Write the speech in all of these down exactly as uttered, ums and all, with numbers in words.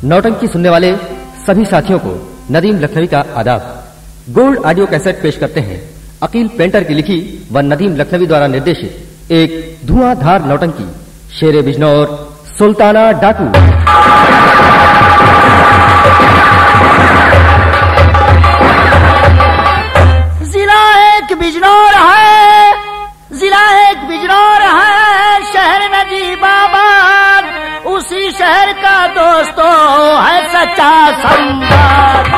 नौटंकी सुनने वाले सभी साथियों को नदीम लखनवी का आदाब। गोल्ड ऑडियो कैसेट पेश करते हैं अकील पेंटर की लिखी व नदीम लखनवी द्वारा निर्देशित एक धुआंधार नौटंकी शेरे बिजनौर सुल्ताना डाकू। जिला एक बिजनौर है, जिला एक बिजनौर है, शहर नजीबाबाद, उसी शहर का दोस्तों है सच्चा संवाद।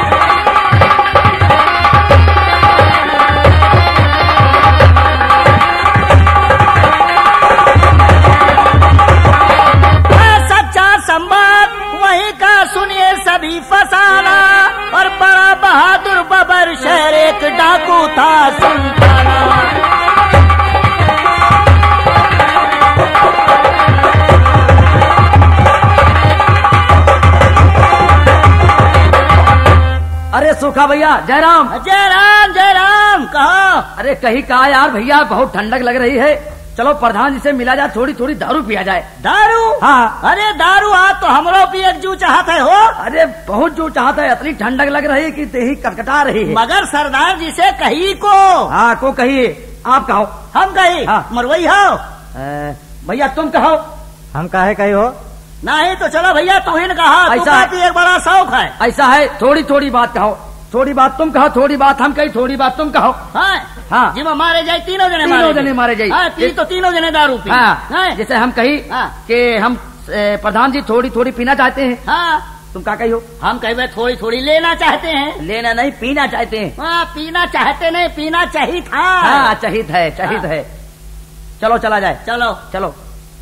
सुनिए सभी फसाना और बड़ा बहादुर बबर शहर एक डाकू था सुल्ताना। अरे सूखा भैया, जयराम जयराम जयराम कहो। अरे कहीं कहा यार भैया, बहुत ठंडक लग रही है, चलो प्रधान जी से मिला जाए, थोड़ी थोड़ी दारू पिया जाए। दारू? हाँ। अरे दारू आज तो हमरो भी एक जू चाहते हो। अरे बहुत जू चाहता है, इतनी ठंडक लग रही है कि देही कटकटा रही है। मगर सरदार जी से कही को। हाँ को कहिए, आप कहो। हम कही? हाँ। मरवई हो भैया, तुम कहो। हम काहे कही हो? नहीं तो चलो भैया तू ही कहा, ऐसा है एक बड़ा शौक है। ऐसा है, थोड़ी थोड़ी बात कहो, थोड़ी बात तुम कहो, थोड़ी बात हम कही, थोड़ी बात तुम कहो। हाँ हाँ जी, मारे जाए तीनों जने, तीनों जने मारे जाए। हाँ, पी तो तीनों जने दारू पी। हाँ, जैसे हम कही हाँ। कि हम प्रधान जी थोड़ी थोड़ी पीना चाहते हैं। हाँ, तुम क्या कही हो? हम कहे थोड़ी थोड़ी लेना चाहते हैं। लेना नहीं, पीना चाहते हैं। हाँ, पीना चाहते नहीं, पीना चाहिए था। हाँ, चाहिए है, चाहिए है। चलो चला जाए, चलो चलो।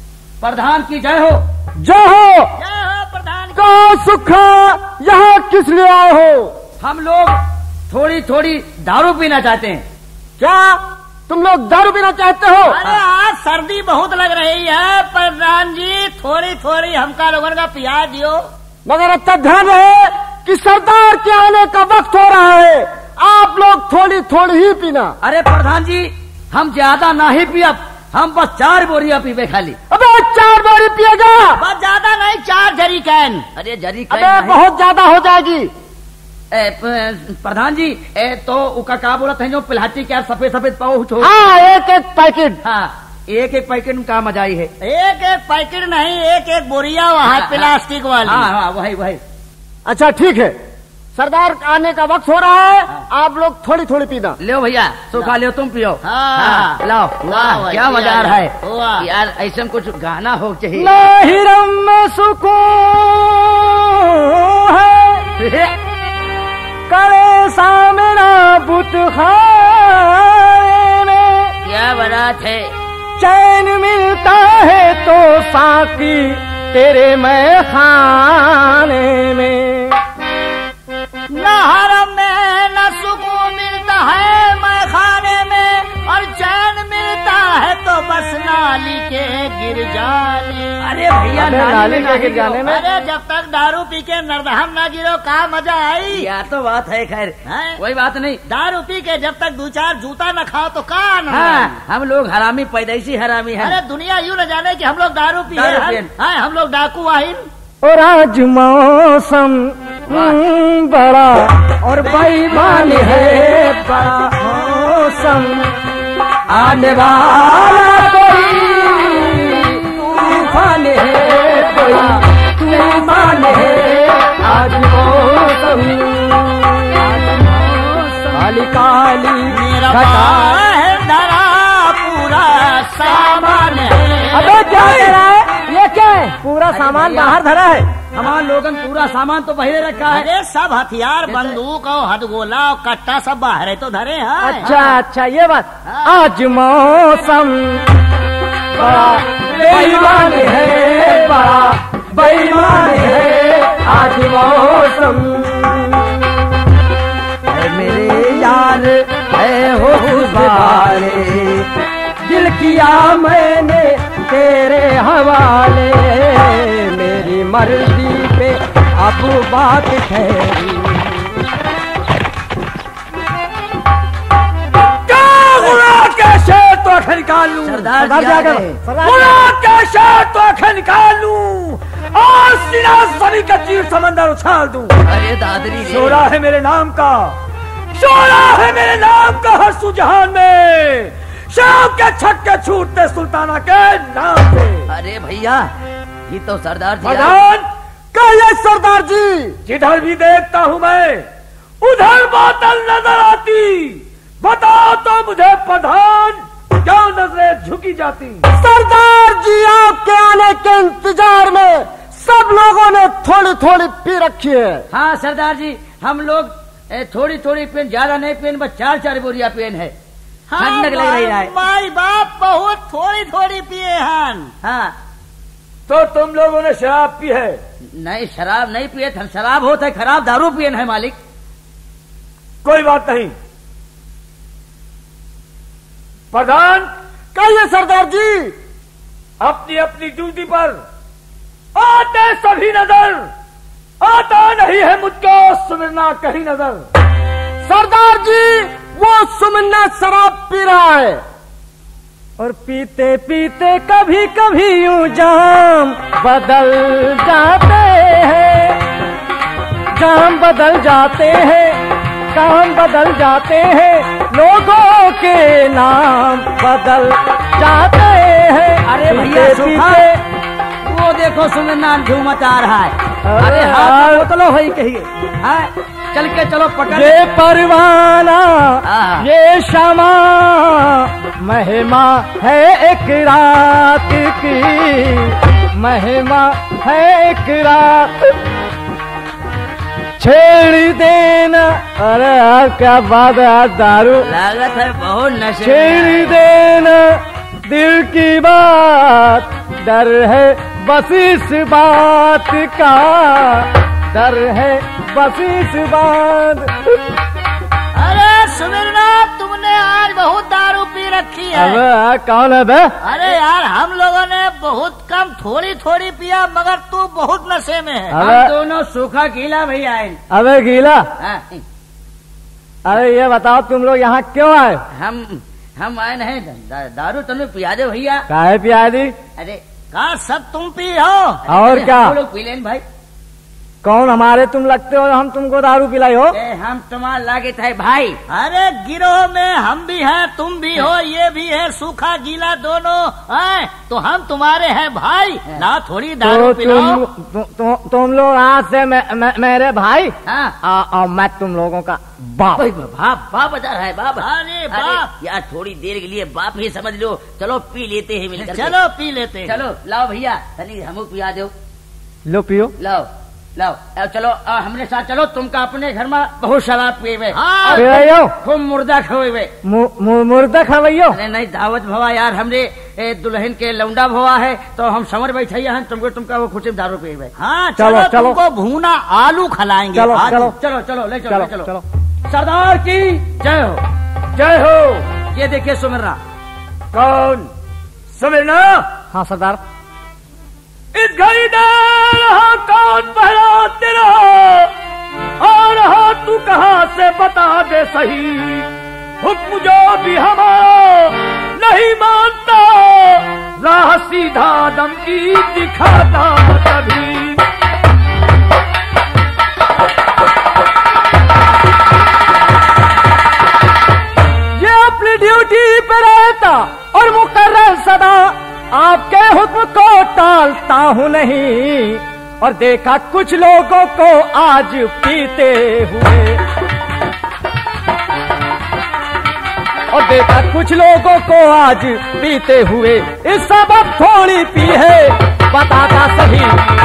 प्रधान की जय हो। जय हो। जय हो प्रधान। कहो सुखा, यहाँ किस लिए आए हो? हम लोग थोड़ी थोड़ी दारू पीना चाहते हैं। क्या तुम लोग दारू पीना चाहते हो? अरे आज सर्दी बहुत लग रही है प्रधान जी, थोड़ी थोड़ी हमका लोगों का पिया दियो। मगर अच्छा ध्यान रहे कि सरदार के आने का वक्त हो रहा है, आप लोग थोड़ी थोड़ी ही पीना। अरे प्रधान जी, हम ज्यादा ना ही पिया, हम बस चार बोरियां पीबे खाली। अबे चार बोरी पिएगा? बस ज्यादा नहीं, चार जरी कैन। अरे जरी कैन अबे बहुत ज्यादा हो जाएगी। ए, प्रधान जी, ए, तो उका क्या बोलते हैं जो प्लास्टिक के सफेद सफेद पाउच हो। हाँ, एक एक पैकेट। हाँ, एक एक पैकेट में क्या मजा आई है। एक एक पैकेट नहीं, एक एक बोरिया वहाँ प्लास्टिक वाली। हाँ हाँ, वही वही। अच्छा ठीक है, सरदार आने का वक्त हो रहा है, आप लोग थोड़ी थोड़ी पीना। लो भैया, सूखा लो, तुम पियो। हाँ, लाओ। वाह, क्या मजा आ रहा है यार, ऐसा कुछ गाना हो चाहिए। लाहिरम में सुकून है, करे सामना बुत खाने में, क्या बात है। चैन मिलता है तो साकी तेरे मैं खाने में, न हरम में न सुकून मिलता है मैं खाने में, और चैन मिलता है तो बस नाली के गिर जाने। अरे भैया, नाली के गिर जाने में? अरे जब तक दारू पी के नरदहम ना गिरो का मजा आई। या तो बात है, खैर कोई बात नहीं। दारू पी के जब तक दो चार जूता न खाओ तो का आनंद। हाँ, हम लोग हरामी, पैदाइशी हरामी है। अरे दुनिया यूँ न जाने कि हम लोग दारू पिए हैं, हम लोग डाकू वाहिन। और आज मौसम बड़ा और बेईमान है, बड़ा मौसम आने वाला कोई तूफान है, कोई तूफान है। आज मौसम, काली काली घटा है, धरा पूरा सामान है। अबे क्या कह रहा है? ये क्या है? पूरा सामान बाहर धरा है। हमारा लोगन पूरा सामान तो बहरे रखा है। अरे सब हथियार, बंदूक और हथगोला और कट्टा सब बाहर तो धरे हैं। अच्छा अच्छा, ये बात। आज मौसम बड़ा बेईमान है, बड़ा बेईमान है। आज मौसम है मेरे यार, है हो गुजारे, दिल किया मैंने तेरे हवाले, मेरी मर्जी पे अब बात ठहरी। कैसे तो आखिर निकाल लूं? सरदार सरदार जी क्या आ कर? गए। कैसे तो आखिर निकाल लूं? और सीना सभी का चीर समंदर उछाल दूं। अरे दादरी रे। शोरा है मेरे नाम का, शोरा है मेरे नाम का हर सुजहान में, शाम के छक्के छूटते सुल्ताना के नाम पे। अरे भैया ये तो सरदार जी। प्रधान कहिए सरदार जी, जिधर भी देखता हूँ मैं उधर बोतल नजर आती, बताओ तो मुझे प्रधान क्यों नजरें झुकी जाती? सरदार जी आपके आने के इंतजार में सब लोगों ने थोड़ी थोड़ी पी रखी है। हाँ सरदार जी, हम लोग थोड़ी थोड़ी पेन, ज्यादा नहीं पेन, बस चार चार बोरिया पेन है। हाँ, ठंडक लग रही है। माई बाप बहुत थोड़ी थोड़ी पिए हन। हाँ तो तुम लोगों ने शराब पी है? नहीं शराब नहीं पिए, हम शराब होता है, खराब दारू पिए है मालिक। कोई बात नहीं। प्रधान कहिए सरदार जी, अपनी अपनी ड्यूटी पर आते सभी नजर, आता नहीं है मुझको सुमिरना कहीं नजर। सरदार जी वो सुमिरना शराब पी रहा है और पीते पीते कभी कभी यूं जाम बदल जाते हैं, जाम बदल जाते हैं, काम बदल जाते हैं, लोगों के नाम बदल जाते हैं। अरे भैया सुखा, वो देखो सुमिरना झूम मचा रहा है। अरे हाँ बोतलो है कहिए। हाँ चल के चलो पकड़। ये परवाना ये शमा महिमा है एक रात की, महिमा है एक रात, छेड़ देना। अरे यार क्या बात है यार, दारू लागत है बहुत नशे। छेड़ देना दिल की बात, डर है बस इस बात का, डर है बस इस बात। अरे सुमिरना तुमने आज बहुत दारू पी रखी है। अबे कौन है बे? अरे यार हम लोगों ने बहुत कम थोड़ी थोड़ी पिया, मगर तू बहुत नशे में है। हम दोनों सूखा गीला भैया आए। अबे गीला, हाँ, अरे ये बताओ तुम लोग यहाँ क्यों आए? हम हम आए नहीं दा, दारू तुम्हें पिया दे भैया। काहे पिया दी? अरे कहा सब तुम पी हो? और क्या? हम लोग पी लेन भाई। कौन हमारे तुम लगते हो, हम तुमको दारू पिलाई हो? ए, हम तुम्हारा लागत है भाई। अरे गिरोह में हम भी हैं, तुम भी हो, ये भी है, सूखा गीला दोनों हैं, तो हम तुम्हारे हैं भाई। ना थोड़ी दारू तो पिलाओ। तुम, तु, तु, तुम लोग आज से मे, मे, मेरे भाई। हाँ आ, आ, मैं तुम लोगों का बाप। बाप बाप बता रहा है बाप। अरे बाप यार थोड़ी देर के लिए बाप ही समझ लो। चलो पी लेते हैं मिलकर। चलो पी लेते हैं। चलो लाओ भैया, तनी हमको पिया दो। लो पियो। लाओ लाओ अब चलो आ, हमरे साथ चलो। तुमका अपने घर में बहुत शराब पिए। हाँ। पियो खूब मुर्दा खवे। मुर्दा खवैयो? अरे नहीं दावत भवा यार, हमरे ए, दुल्हन के लौंडा भवा है, तो हम समर बैठे हैं, तुमको तुमका वो खुशी दारू पिए। हाँ चलो, चलो, चलो। तुमको भूना आलू खिलाएंगे। चलो, आलू। चलो। चलो चलो ले चलो चलो, ले चलो, चलो। सरदार की जय हो। जय हो। ये देखिए सुमिरना। कौन? सुमिरना? हाँ सरदार। इस घड़ी दे रहा कौन पहरा तेरा, आ रहा तू कहाँ से बता दे सही, हुक्म जो भी हमारा नहीं मानता, राह सीधा दम की दिखाता कभी। ये अपनी ड्यूटी पे रहता और मुकर्रर सदा, आपके हुक्म को टालता हूँ नहीं, और देखा कुछ लोगों को आज पीते हुए, और देखा कुछ लोगों को आज पीते हुए, इस सबब थोड़ी पी है बताता सही।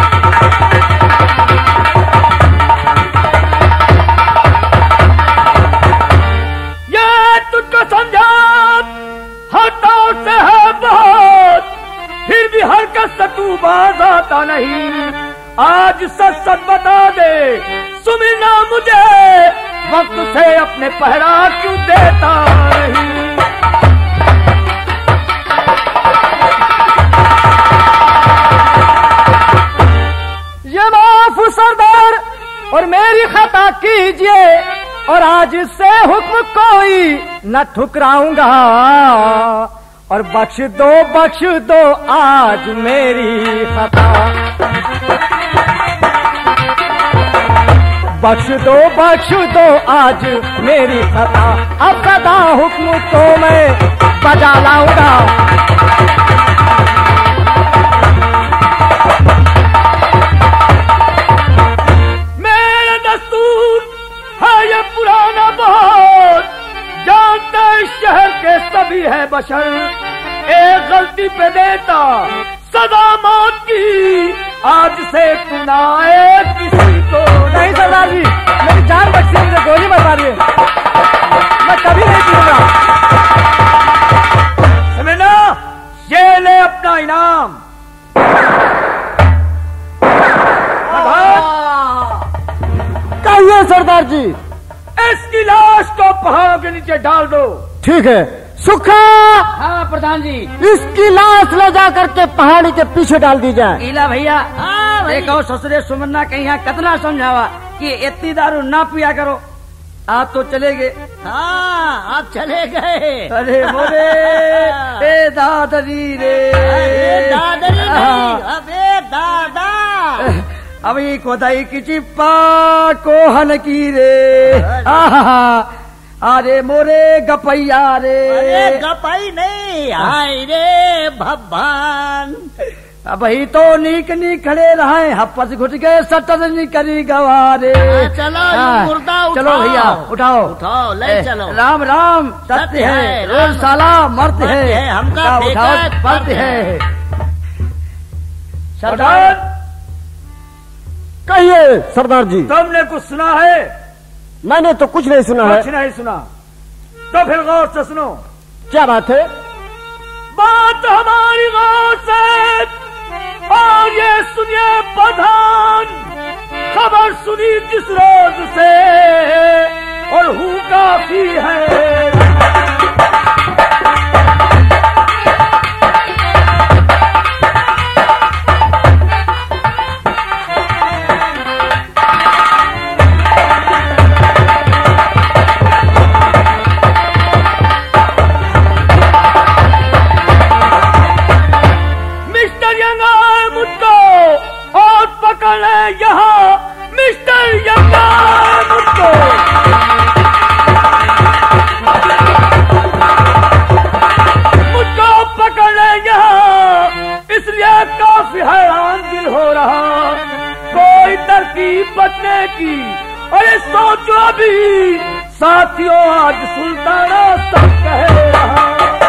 ये तुझको समझा हटाओ से है बहुत, फिर भी हरकत से तू बाज आता नहीं, आज सच सच बता दे सुमिरना मुझे, वक्त से अपने पहरा क्यों देता नहीं। ये माफ सरदार और मेरी खता कीजिए, और आज से हुक्म कोई न ठुकराऊंगा, और बख्श दो बख्श दो आज मेरी खता, बख्श दो बख्श दो आज मेरी खता, अब सदा हुक्म तो मैं बजा लाऊंगा। मेरा दस्तूर है ये पुराना बहुत, जानते शहर के सभी है बशर, एक गलती पे देता सदा मौत की, आज से सुनाए किसी को नहीं। सरदार जी मेरी जान बची है, मुझे गोली बता रही है, मैं कभी नहीं पीऊंगा। समझना, ये ले अपना इनाम। कहिए सरदार जी। इसकी लाश को पहाड़ों के नीचे डाल दो। ठीक है। सुखा। हाँ प्रधान जी। इसकी लाश ले जा करके पहाड़ी के पीछे डाल दी जाए। इला भैया हाँ देखो ससुरे सुमन्ना कहीं यहाँ कितना समझावा कि इतनी दारू ना पिया करो, आप तो चले गए। हाँ आप चले गए। अरे मोरे ए दादरी रे, अरे दादरी नहीं, अबे दादा। अभी कोदाई की चिप्पा कोहन की रे, आहा अरे मोरे गपैया रे। अरे गपाई नहीं, हाय रे भगवान। अब ही तो नीक नीक खड़े रहे, हप्पस घुट गए सटर नी करी गवारे। चलो मुर्दा उठाओ। चलो भैया उठाओ उठाओ ले चलो। राम राम सत्य है, रोज साला मरते है, हमका उठाओ पड़ते है। सरदार कहिए सरदार जी। तुमने कुछ सुना है? मैंने तो कुछ नहीं सुना है। कुछ नहीं सुना तो फिर गौर से सुनो। क्या बात है? बात हमारी गौर से, और ये सुनिए प्रधान, खबर सुनी जिस रोज से, और हूँ काफी है। यहाँ मिस्टर यंगा मुझको मुझको पकड़ ले यहाँ, इसलिए काफी हैरान दिल हो रहा, कोई तरकीब बचने की। अरे सोचो अभी साथियों, आज सुल्ताना सब कह रहा।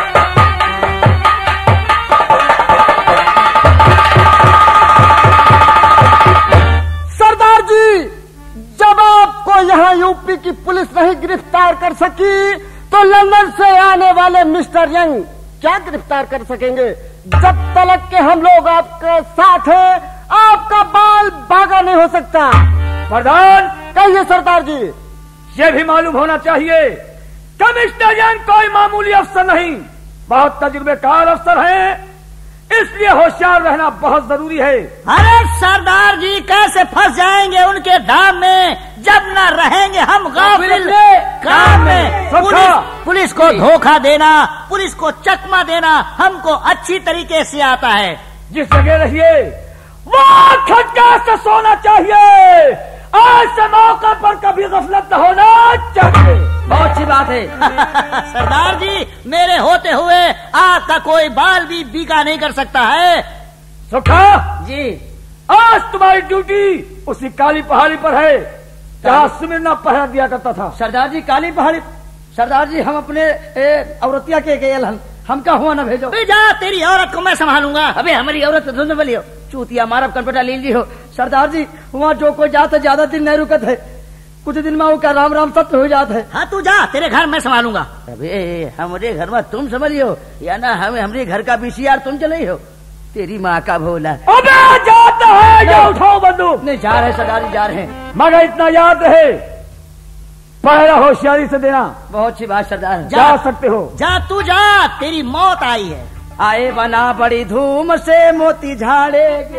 यहाँ यूपी की पुलिस नहीं गिरफ्तार कर सकी तो लंदन से आने वाले मिस्टर यंग क्या गिरफ्तार कर सकेंगे? जब तक के हम लोग आपके साथ हैं, आपका बाल बागा नहीं हो सकता। प्रधान कहिए सरदार जी। ये भी मालूम होना चाहिए कि मिस्टर यंग कोई मामूली अफसर नहीं, बहुत तजुर्बेकार अफसर हैं, इसलिए होशियार रहना बहुत जरूरी है। अरे सरदार जी कैसे फंस जाएंगे उनके दाम में, जब न रहेंगे हम गाफिल काम में। पुलिस, पुलिस को धोखा देना, पुलिस को चकमा देना हमको अच्छी तरीके से आता है। जिस जगह रहिए वहाँ खटका से सोना चाहिए, आज से मौका पर कभी गफलत न होना चाहिए। बहुत अच्छी बात है। सरदार जी मेरे होते हुए आपका कोई बाल भी बीका नहीं कर सकता है। सुखा जी आज तुम्हारी ड्यूटी उसी काली पहाड़ी पर है जहाँ सुमिरना पहरा दिया करता था। सरदार जी काली पहाड़ी, सरदार जी हम अपने औरतिया के गए हम हमका हुआ न भेजो। जा तेरी औरत को मैं संभालूंगा। अबे हमारी औरत धुंध बलियो चूतिया मारा कनपटा ले ली हो। सरदार जी वहाँ जो कोई जाता ज्यादा दिन नहीं रुकत है, कुछ दिन में वो का राम राम सत्य हो जाता है। हाँ तू जा, तेरे घर मैं संभालूंगा। अबे हमारे घर में तुम संभलियो या ना हमें हमारे घर का बीसीआर तुम चले हो, तेरी माँ का भोला। अबे जाता है या उठाओ बंदूक। नहीं जा रहे सरदार जी जा रहे हैं, मगर इतना याद रहे पहरा होशियारी से देना। बहुत अच्छी बात सरदार। जा, जा सकते हो। जा तू जा, तेरी मौत आई है। आए बना बड़ी धूम से मोती झाड़ेगे,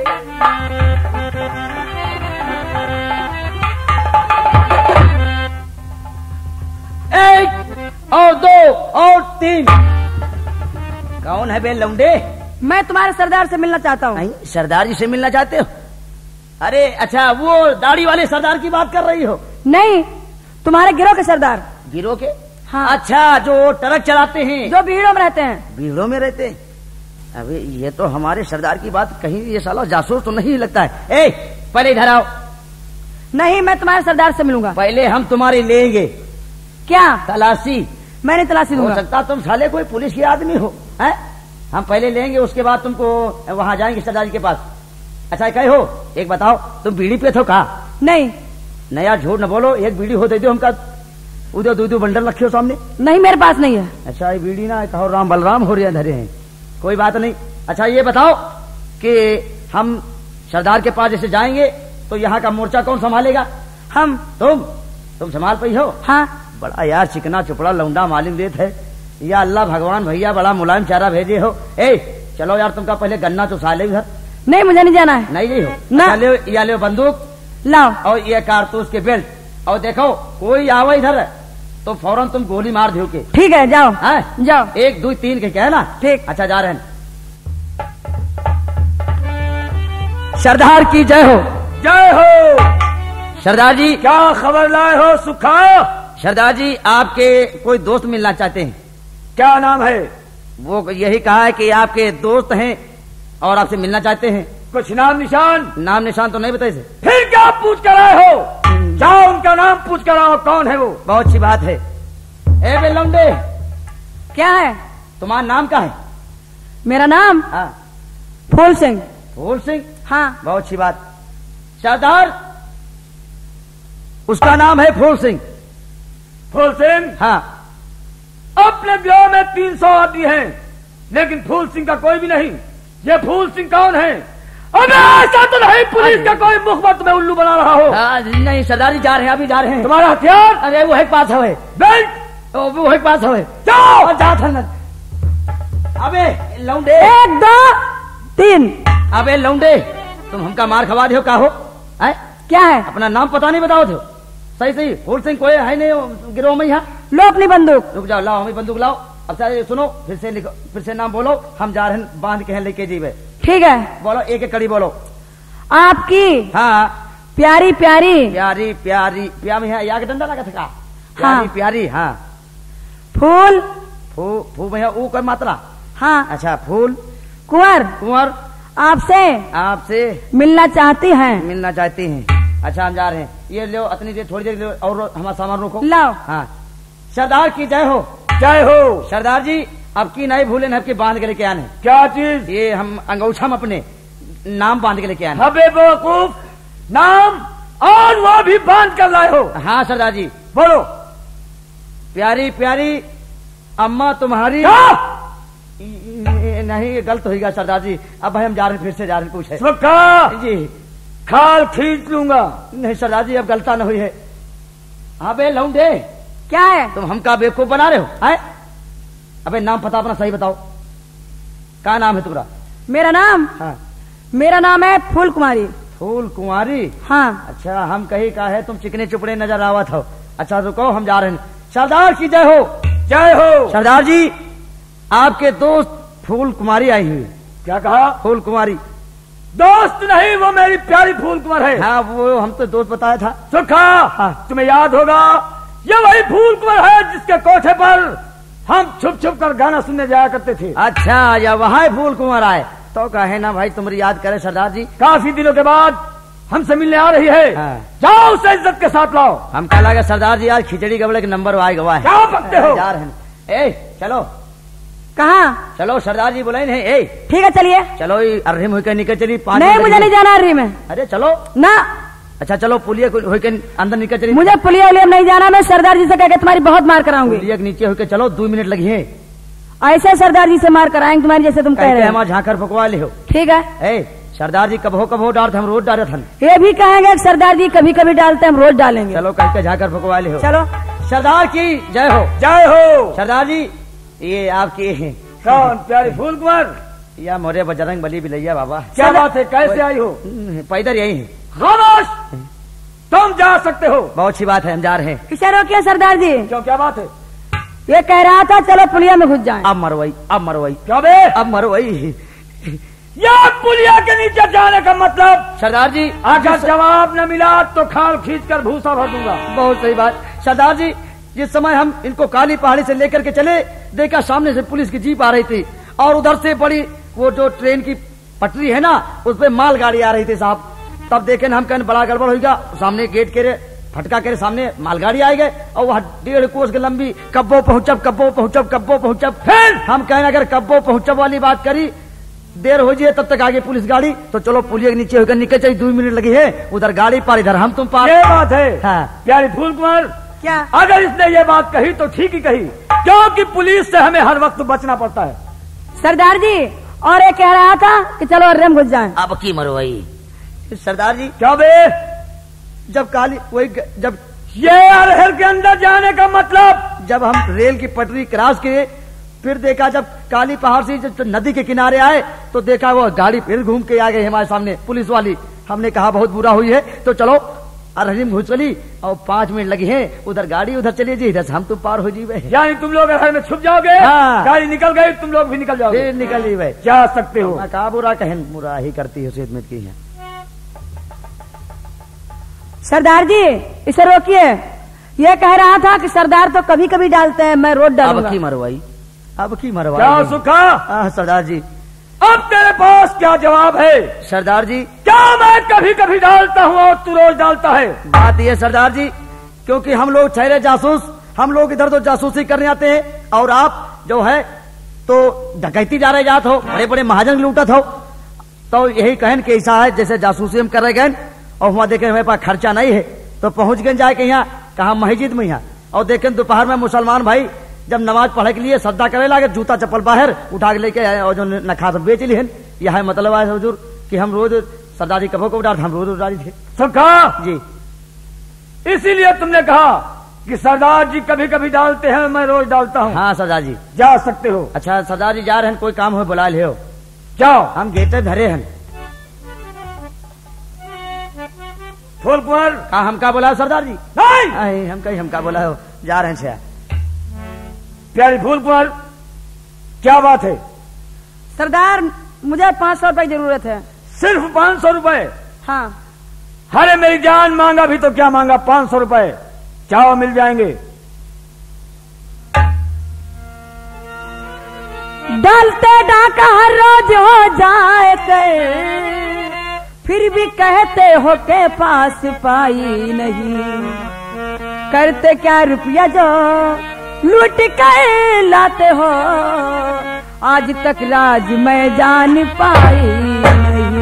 एक और दो और तीन। कौन है बे लौंडे? मैं तुम्हारे सरदार से मिलना चाहता हूँ। नहीं, सरदार जी से मिलना चाहते हो? अरे अच्छा, वो दाढ़ी वाले सरदार की बात कर रही हो? नहीं, तुम्हारे गिरोह के सरदार। गिरोह के? हाँ। अच्छा, जो ट्रक चलाते हैं, जो भीड़ों में रहते हैं। भीड़ों में रहते हैं? अबे ये तो हमारे सरदार की बात, कहीं ये साला जासूस तो नहीं लगता है। ए, पहले इधर आओ। नहीं, मैं तुम्हारे सरदार से मिलूंगा। पहले हम तुम्हारी लेंगे। क्या? तलाशी। मैंने तलाशी हो दूंगा। सकता तुम साले कोई पुलिस के आदमी हो, हैं? हम पहले लेंगे, उसके बाद तुमको वहाँ जाएंगे सरदार जी के पास। अच्छा कहे हो, एक बताओ, तुम बीड़ी पे थे कहा? नहीं। नया झूठ न बोलो, एक बीड़ी हो दे दो हमका। उधर दो दो बंडल रखे हो सामने। नहीं, मेरे पास नहीं है। अच्छा, ये बीड़ी ना कहो, राम बलराम हो रहे धरे हैं, कोई बात नहीं। अच्छा ये बताओ कि हम सरदार के पास जैसे जाएंगे तो यहाँ का मोर्चा कौन संभालेगा? हम। तुम तुम संभाल पाई हो? हाँ। बड़ा यार चिकना चुपड़ा लौंडा मालूम देत है। या अल्लाह भगवान भैया, बड़ा मुलायम चारा भेजे हो। ए चलो यार, तुमका पहले गन्ना चुसा ले उधर। नहीं, मुझे नहीं जाना है। नहीं गई हो ना। अच्छा, ले या ले बंदूक लाओ। और ये कारतूस के बेल्ट, और देखो कोई आवे इधर तो फौरन तुम गोली मार दो के। ठीक है, जाओ। हाँ? जाओ। एक दो तीन के क्या है ना? ठीक। अच्छा जा रहे हैं। सरदार की जय हो। जय हो। सरदार जी, क्या खबर लाए हो सुखा? सरदार जी आपके कोई दोस्त मिलना चाहते हैं। क्या नाम है? वो यही कहा है कि आपके दोस्त हैं और आपसे मिलना चाहते हैं। कुछ नाम निशान? नाम निशान तो नहीं बताए से। फिर क्या पूछ कर आए हो? जाओ उनका नाम पूछ कर आओ, कौन है वो? बहुत अच्छी बात है। ए बे लौंडे, क्या है? तुम्हारा नाम क्या है? मेरा नाम हाँ, फूल सिंह। फूल सिंह। हाँ। बहुत अच्छी बात। सरदार, उसका नाम है फूल सिंह। फूल सिंह? हाँ। अपने ब्याह में तीन सौ आदमी हैं, लेकिन फूल सिंह का कोई भी नहीं। ये फूल सिंह कौन है? अबे ऐसा तो नहीं पुलिस का कोई मुखबत में उल्लू बना रहा हो? हाँ, नहीं सरदार जी जा रहे हैं, अभी जा रहे हैं। तुम्हारा हथियार? अरे वो है पास है बेल्ट? वो वो है पास है। जाओ। और जा था। अबे लौंडे, एक दो तीन। अबे लौंडे, तुम हमका मार खवा दे हो का हो? है? क्या है? अपना नाम पता नहीं बताओ थे? सही सही, फूल सिंह कोई है नहीं गिरोह में यहाँ? लो अपनी बंदूक। रुक जाओ, लाओ हमें बंदूक लाओ। अच्छा ये सुनो, फिर से लिखो, फिर से नाम बोलो। हम जा रहे हैं, बांध के हैं लेके जीवे। ठीक है, बोलो, एक एक कड़ी बोलो। आपकी हाँ। प्यारी प्यारी प्यारी प्यारी प्या में या के डंडा लगा था का? प्यारी हाँ। प्यारी। हाँ। फूल। फू फू में ऊ कोई मात्रा? हाँ। अच्छा, फूल कुंवर कुंवर आपसे आपसे मिलना चाहती हैं। मिलना चाहती हैं। अच्छा हम जा रहे हैं। ये लो, इतनी देर थोड़ी देर लो, और हमारा सामान रोको। लाओ। हाँ। सरदार की जय हो। जय हो। सरदार जी, अब की नहीं भूले, आपके बांध के लेके आने। क्या चीज? ये हम अंगूठा में अपने नाम बांध के लेके आने। हबे बेवकूफ, नाम और वो भी बांध कर लाए हो? हाँ सरदार जी। बोलो। प्यारी प्यारी अम्मा तुम्हारी। क्या? नहीं, ये गलत होगा सरदार जी। अब भाई हम जा रहे हैं, फिर से जा रहे हैं, पूछे सुखा, जी। खाल खींच लूंगा। नहीं सरदार जी, अब गलता न हुई है। हाँ बे लौंडे, क्या है? तुम हमका बेवकूफ बना रहे हो? हैं? अबे नाम पता अपना सही बताओ, क्या नाम है तुम्हारा? मेरा नाम हाँ। मेरा नाम है फूल कुमारी। फूल कुंवारी। हाँ। अच्छा, हम कहीं का है, तुम चिकने चुपड़े नजर आवत हो। अच्छा रुको, हम जा रहे हैं। सरदार की जय हो। जय हो। सरदार जी, आपके दोस्त फूल कुमारी आई हुई। क्या कहा? फूल कुमारी। दोस्त नहीं, वो मेरी प्यारी फूल कुमार है। हाँ, वो हम तो दोस्त बताया था। सुखा, हाँ। तुम्हें याद होगा, ये वही फूल कुमार है जिसके कोठे पर हम छुप छुप कर गाना सुनने जाया करते थे। अच्छा, या वहाँ फूल कुमार आए तो कहे ना भाई, तुम्हारी याद करे सरदार जी। काफी दिनों के बाद हमसे मिलने आ रही है। हाँ। जाओ उसे इज्जत के साथ लाओ। हम कहा लगा सरदार जी, यार खिचड़ी गबड़े के नंबर आए गवा है। क्या पकते हो? जा रहे हैं। ए चलो कहाँ? चलो, सरदार जी बुलाए नहीं। ए ठीक है, चलिए। चलो, अर्रे में होकर निकल चली। पाँच नहीं, मिनट मुझे लगी। नहीं जाना अर्री में। अरे चलो ना, अच्छा चलो, पुलिया होकर अंदर निकल चली। मुझे पुलिया उलिया नहीं जाना। मैं सरदार जी से कहकर तुम्हारी बहुत मार कराऊंगी। पुलिया के नीचे होकर चलो, दो मिनट लगी है। ऐसे सरदार जी से मार कराएंगे तुम्हारी, जैसे तुम कह रहे हो। हमारा झांकर फकवा ले हो। ठीक है। ए सरदार जी कब हो कब हो डालते, हम रोज डाले थे। ये भी कहेंगे कि सरदार जी कभी कभी डालते हैं, हम रोज डालेंगे। चलो कह के झांकर फकवा ले हो। चलो। सरदार की जय हो। जय हो। सरदार जी, ये आपके हैं। कौन? प्यारी फूल कुमार या मोरे बजरंग बली बिलैया बाबा। क्या बात है? कैसे आई हो? पैदल यही है। खामोश, तुम जा सकते हो। बहुत अच्छी बात है, हम जा रहे हैं। इसे रोकिए सरदार जी। क्यों, क्या बात है? ये कह रहा था चलो पुलिया में घुस जाएं। अब मरवाई, अब मरवाई, क्या बे? अब मरवाई। या पुलिया के नीचे जाने का मतलब? सरदार जी अगर जवाब न मिला तो खाल खींच कर भूसा भर दूंगा। बहुत सही बात। सरदार जी जिस समय हम इनको काली पहाड़ी से लेकर के चले, देखा सामने से पुलिस की जीप आ रही थी और उधर से बड़ी वो जो ट्रेन की पटरी है ना, उस पर मालगाड़ी आ रही थी साहब। तब देखे हम कहने बड़ा गड़बड़ होगा, सामने गेट के फटका के सामने मालगाड़ी आ गए और वह डेढ़ कोस की लंबी, कब्बो पहुंचब कब्बो पहुंचब कब्बो पहुंचब। फिर हम कहने अगर कब्बो पहुंचब वाली बात करी, देर हो जाए तब तक आगे पुलिस गाड़ी, तो चलो पुलिया के नीचे होकर निकल चाहिए। दो मिनट लगी है, उधर गाड़ी पार, इधर हम तुम पार। ये बात है। हाँ। प्यारी फूल कुंवर, क्या? अगर इसने ये बात कही तो ठीक ही कही, क्योंकि पुलिस से हमें हर वक्त बचना पड़ता है। सरदार जी और ये कह रहा था कि चलो अर्रे में घुस जाएं। अब की मरवाई। सरदार जी क्या बे? जब काली वही जब ये अरहर के अंदर जाने का मतलब? जब हम रेल की पटरी क्रॉस किए, फिर देखा जब काली पहाड़ से जब नदी के किनारे आए तो देखा वो गाड़ी फिर घूम के आ गई हमारे सामने पुलिस वाली। हमने कहा बहुत बुरा हुई है, तो चलो अरहरी में घुस चली और पांच मिनट लगी है, उधर गाड़ी उधर चली जी, इधर से हम तुम पार हो जीवे। यानी तुम लोग अरहर में छुप जाओगे? हाँ। गाड़ी निकल गई, तुम लोग भी निकल जाओगे। फिर निकल जीवे। जा सकते हो। मैं कहा बुरा कहन बुरा ही करती है सेहत की है। सरदार जी इसे रोकिए, ये कह रहा था कि सरदार तो कभी कभी डालते हैं, मैं रोज अब डालूंगा। की मरवाई, अब की मरवाई। क्या सुखा? हाँ, सरदार जी। अब तेरे पास क्या जवाब है? सरदार जी क्या मैं कभी कभी डालता हूँ और तू रोज डालता है? बात यह सरदार जी, क्योंकि हम लोग ठहरे जासूस, हम लोग इधर तो जासूसी करने आते हैं और आप जो है तो डकैती जा रहे जात हो, बड़े बड़े महाजन लूटत हो, तो यही कहन के ऐसा है जैसे जासूसी हम कर रहे गए और वहां देखे हमारे पास खर्चा नहीं है, तो पहुंच गए जाए के यहाँ कहा मस्जिद में यहाँ, और देखें दोपहर में मुसलमान भाई जब नमाज पढ़े के लिए सद्दा करे लागे, जूता चप्पल बाहर उठा के लेके आए और जो नखा सब बेच ली है। यह है मतलब है हुजूर कि हम रोज सरदार जी कबो को डाल, हम रोज उडारी थे। सुखा जी इसीलिए तुमने कहा कि सरदार जी कभी कभी डालते हैं, मैं रोज डालता हूँ। हाँ सरदार जी। जा सकते हो। अच्छा सरदार जी जा रहे हैं, कोई काम हो बुला ले हो। जाओ। हम गेटे धरे हैं। फूल कुंवर कहा हमका बोला सरदार जी? नहीं। नहीं हम कहीं हमका बोला हो, जा रहे हैं। प्यारी फूल कुंवर क्या बात है? सरदार मुझे पाँच सौ रुपए की जरूरत है। सिर्फ पाँच सौ रुपए? हाँ। अरे मेरी जान मांगा भी तो क्या मांगा, पाँच सौ रुपए चाहो मिल जाएंगे। डालते डाका हर रोज हो जाए कर, फिर भी कहते हो के पास पाई नहीं, करते क्या रुपया जो लूट कर लाते हो, आज तक राज मैं जान पाई नहीं।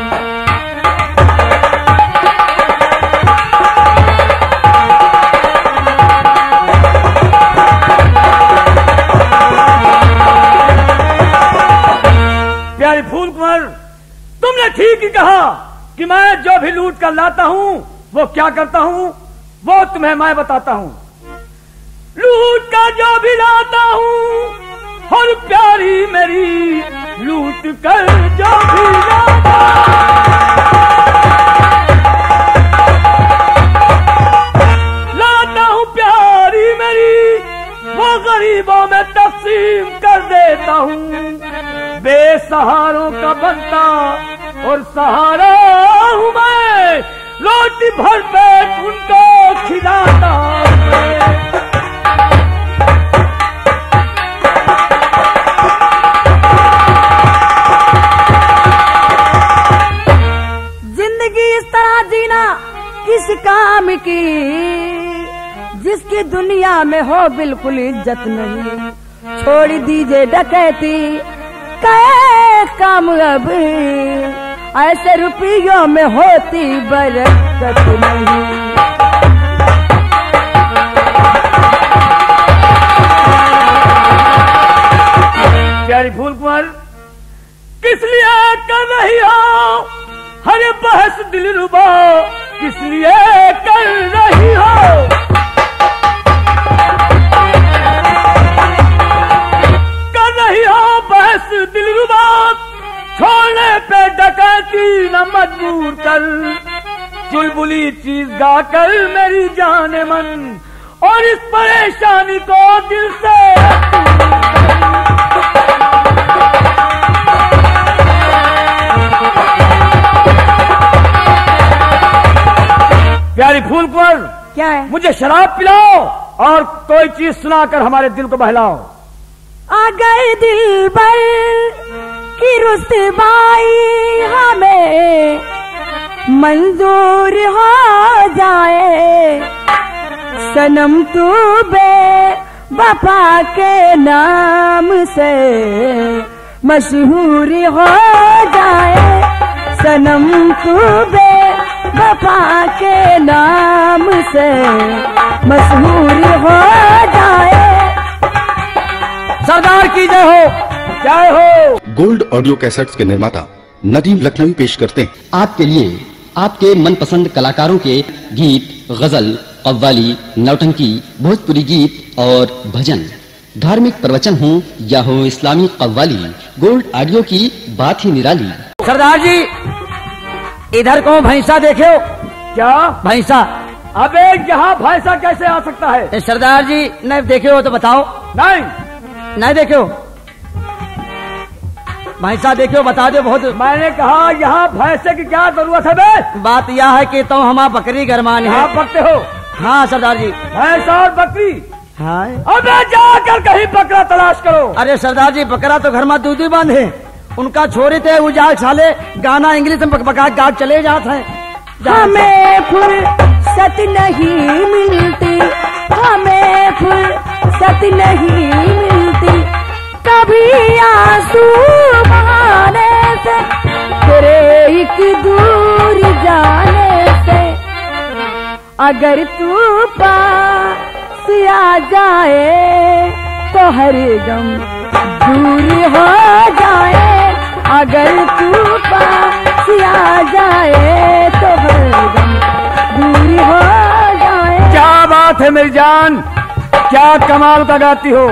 प्यारी फूल कुंवर तुमने ठीक ही कहा कि मैं जो भी लूट कर लाता हूँ वो क्या करता हूँ, वो तुम्हें मैं बताता हूँ। लूट का जो भी लाता हूँ और प्यारी मेरी लूट कर जो भी लाता लाता हूँ प्यारी मेरी, वो गरीबों में तकसीम कर देता हूँ। बेसहारों का बनता और सहारा हूँ मैं, रोटी भर पेट उनको खिलाता हूँ। किस काम की जिसकी दुनिया में हो बिल्कुल इज्जत नहीं, छोड़ दीजिए डकैती कहे काम, अब ऐसे रुपयों में होती बरकत नहीं। प्यारी फूल कुंवर किस लिए कर रही हो हर बहस दिलरुबा, किस लिए कर रही हो? कर रही हो बहस दिलरुबा, छोड़ने पे डकैती न मजबूर कर, चुलबुली चीज गाकर मेरी जाने मन और इस परेशानी को दिल से प्यारी फूल कुंवर, क्या है? मुझे शराब पिलाओ और कोई चीज सुनाकर हमारे दिल को बहलाओ। अगर दिल भर की रुसवाई हमें मंजूर हो जाए, सनम तू बे वफा के नाम से मशहूर हो जाए, सनम तू बे वफा के नाम से मशहूर हो जाए। सरदार की जय हो, जय हो। गोल्ड ऑडियो कैसेट्स के निर्माता नदीम लखनवी पेश करते हैं आपके लिए आपके मनपसंद कलाकारों के गीत, गजल, कव्वाली, नौटंकी, भोजपुरी गीत और भजन, धार्मिक प्रवचन हो या हो इस्लामी कव्वाली, गोल्ड ऑडियो की बात ही निराली। सरदार जी इधर को भैंसा देखे हो? क्या भैंसा? अबे यहाँ भैंसा कैसे आ सकता है? ए, सरदार जी नहीं देखे हो तो बताओ। नहीं नहीं देखे हो? भैंसा देखे हो बता दो। बहुत मैंने कहा यहाँ भैंसे की क्या जरूरत है बे? बात यह है कि तुम हमारा बकरी गरमान है। आप बकते हो? हाँ सरदार जी। भैंसा और बकरी? हाँ। अबे जाकर कहीं बकरा तलाश करो। अरे सरदार जी बकरा तो घर में दूध ही बंद है, उनका छोरे थे उजाल साले गाना इंग्लिश में बका गाट चले जाते हैं। हमें फुर्सत नहीं मिलती, हमें फुर्सत नहीं मिलती, कभी आंसू बहाने से, तेरे एक दूर जाने से। अगर तू पास आ जाए तो हर गम दूर हो जाए, अगर तू पास आ जाए तो हर गम दूर हो जाए। क्या बात है मेरी जान, क्या कमाल का गाती हो।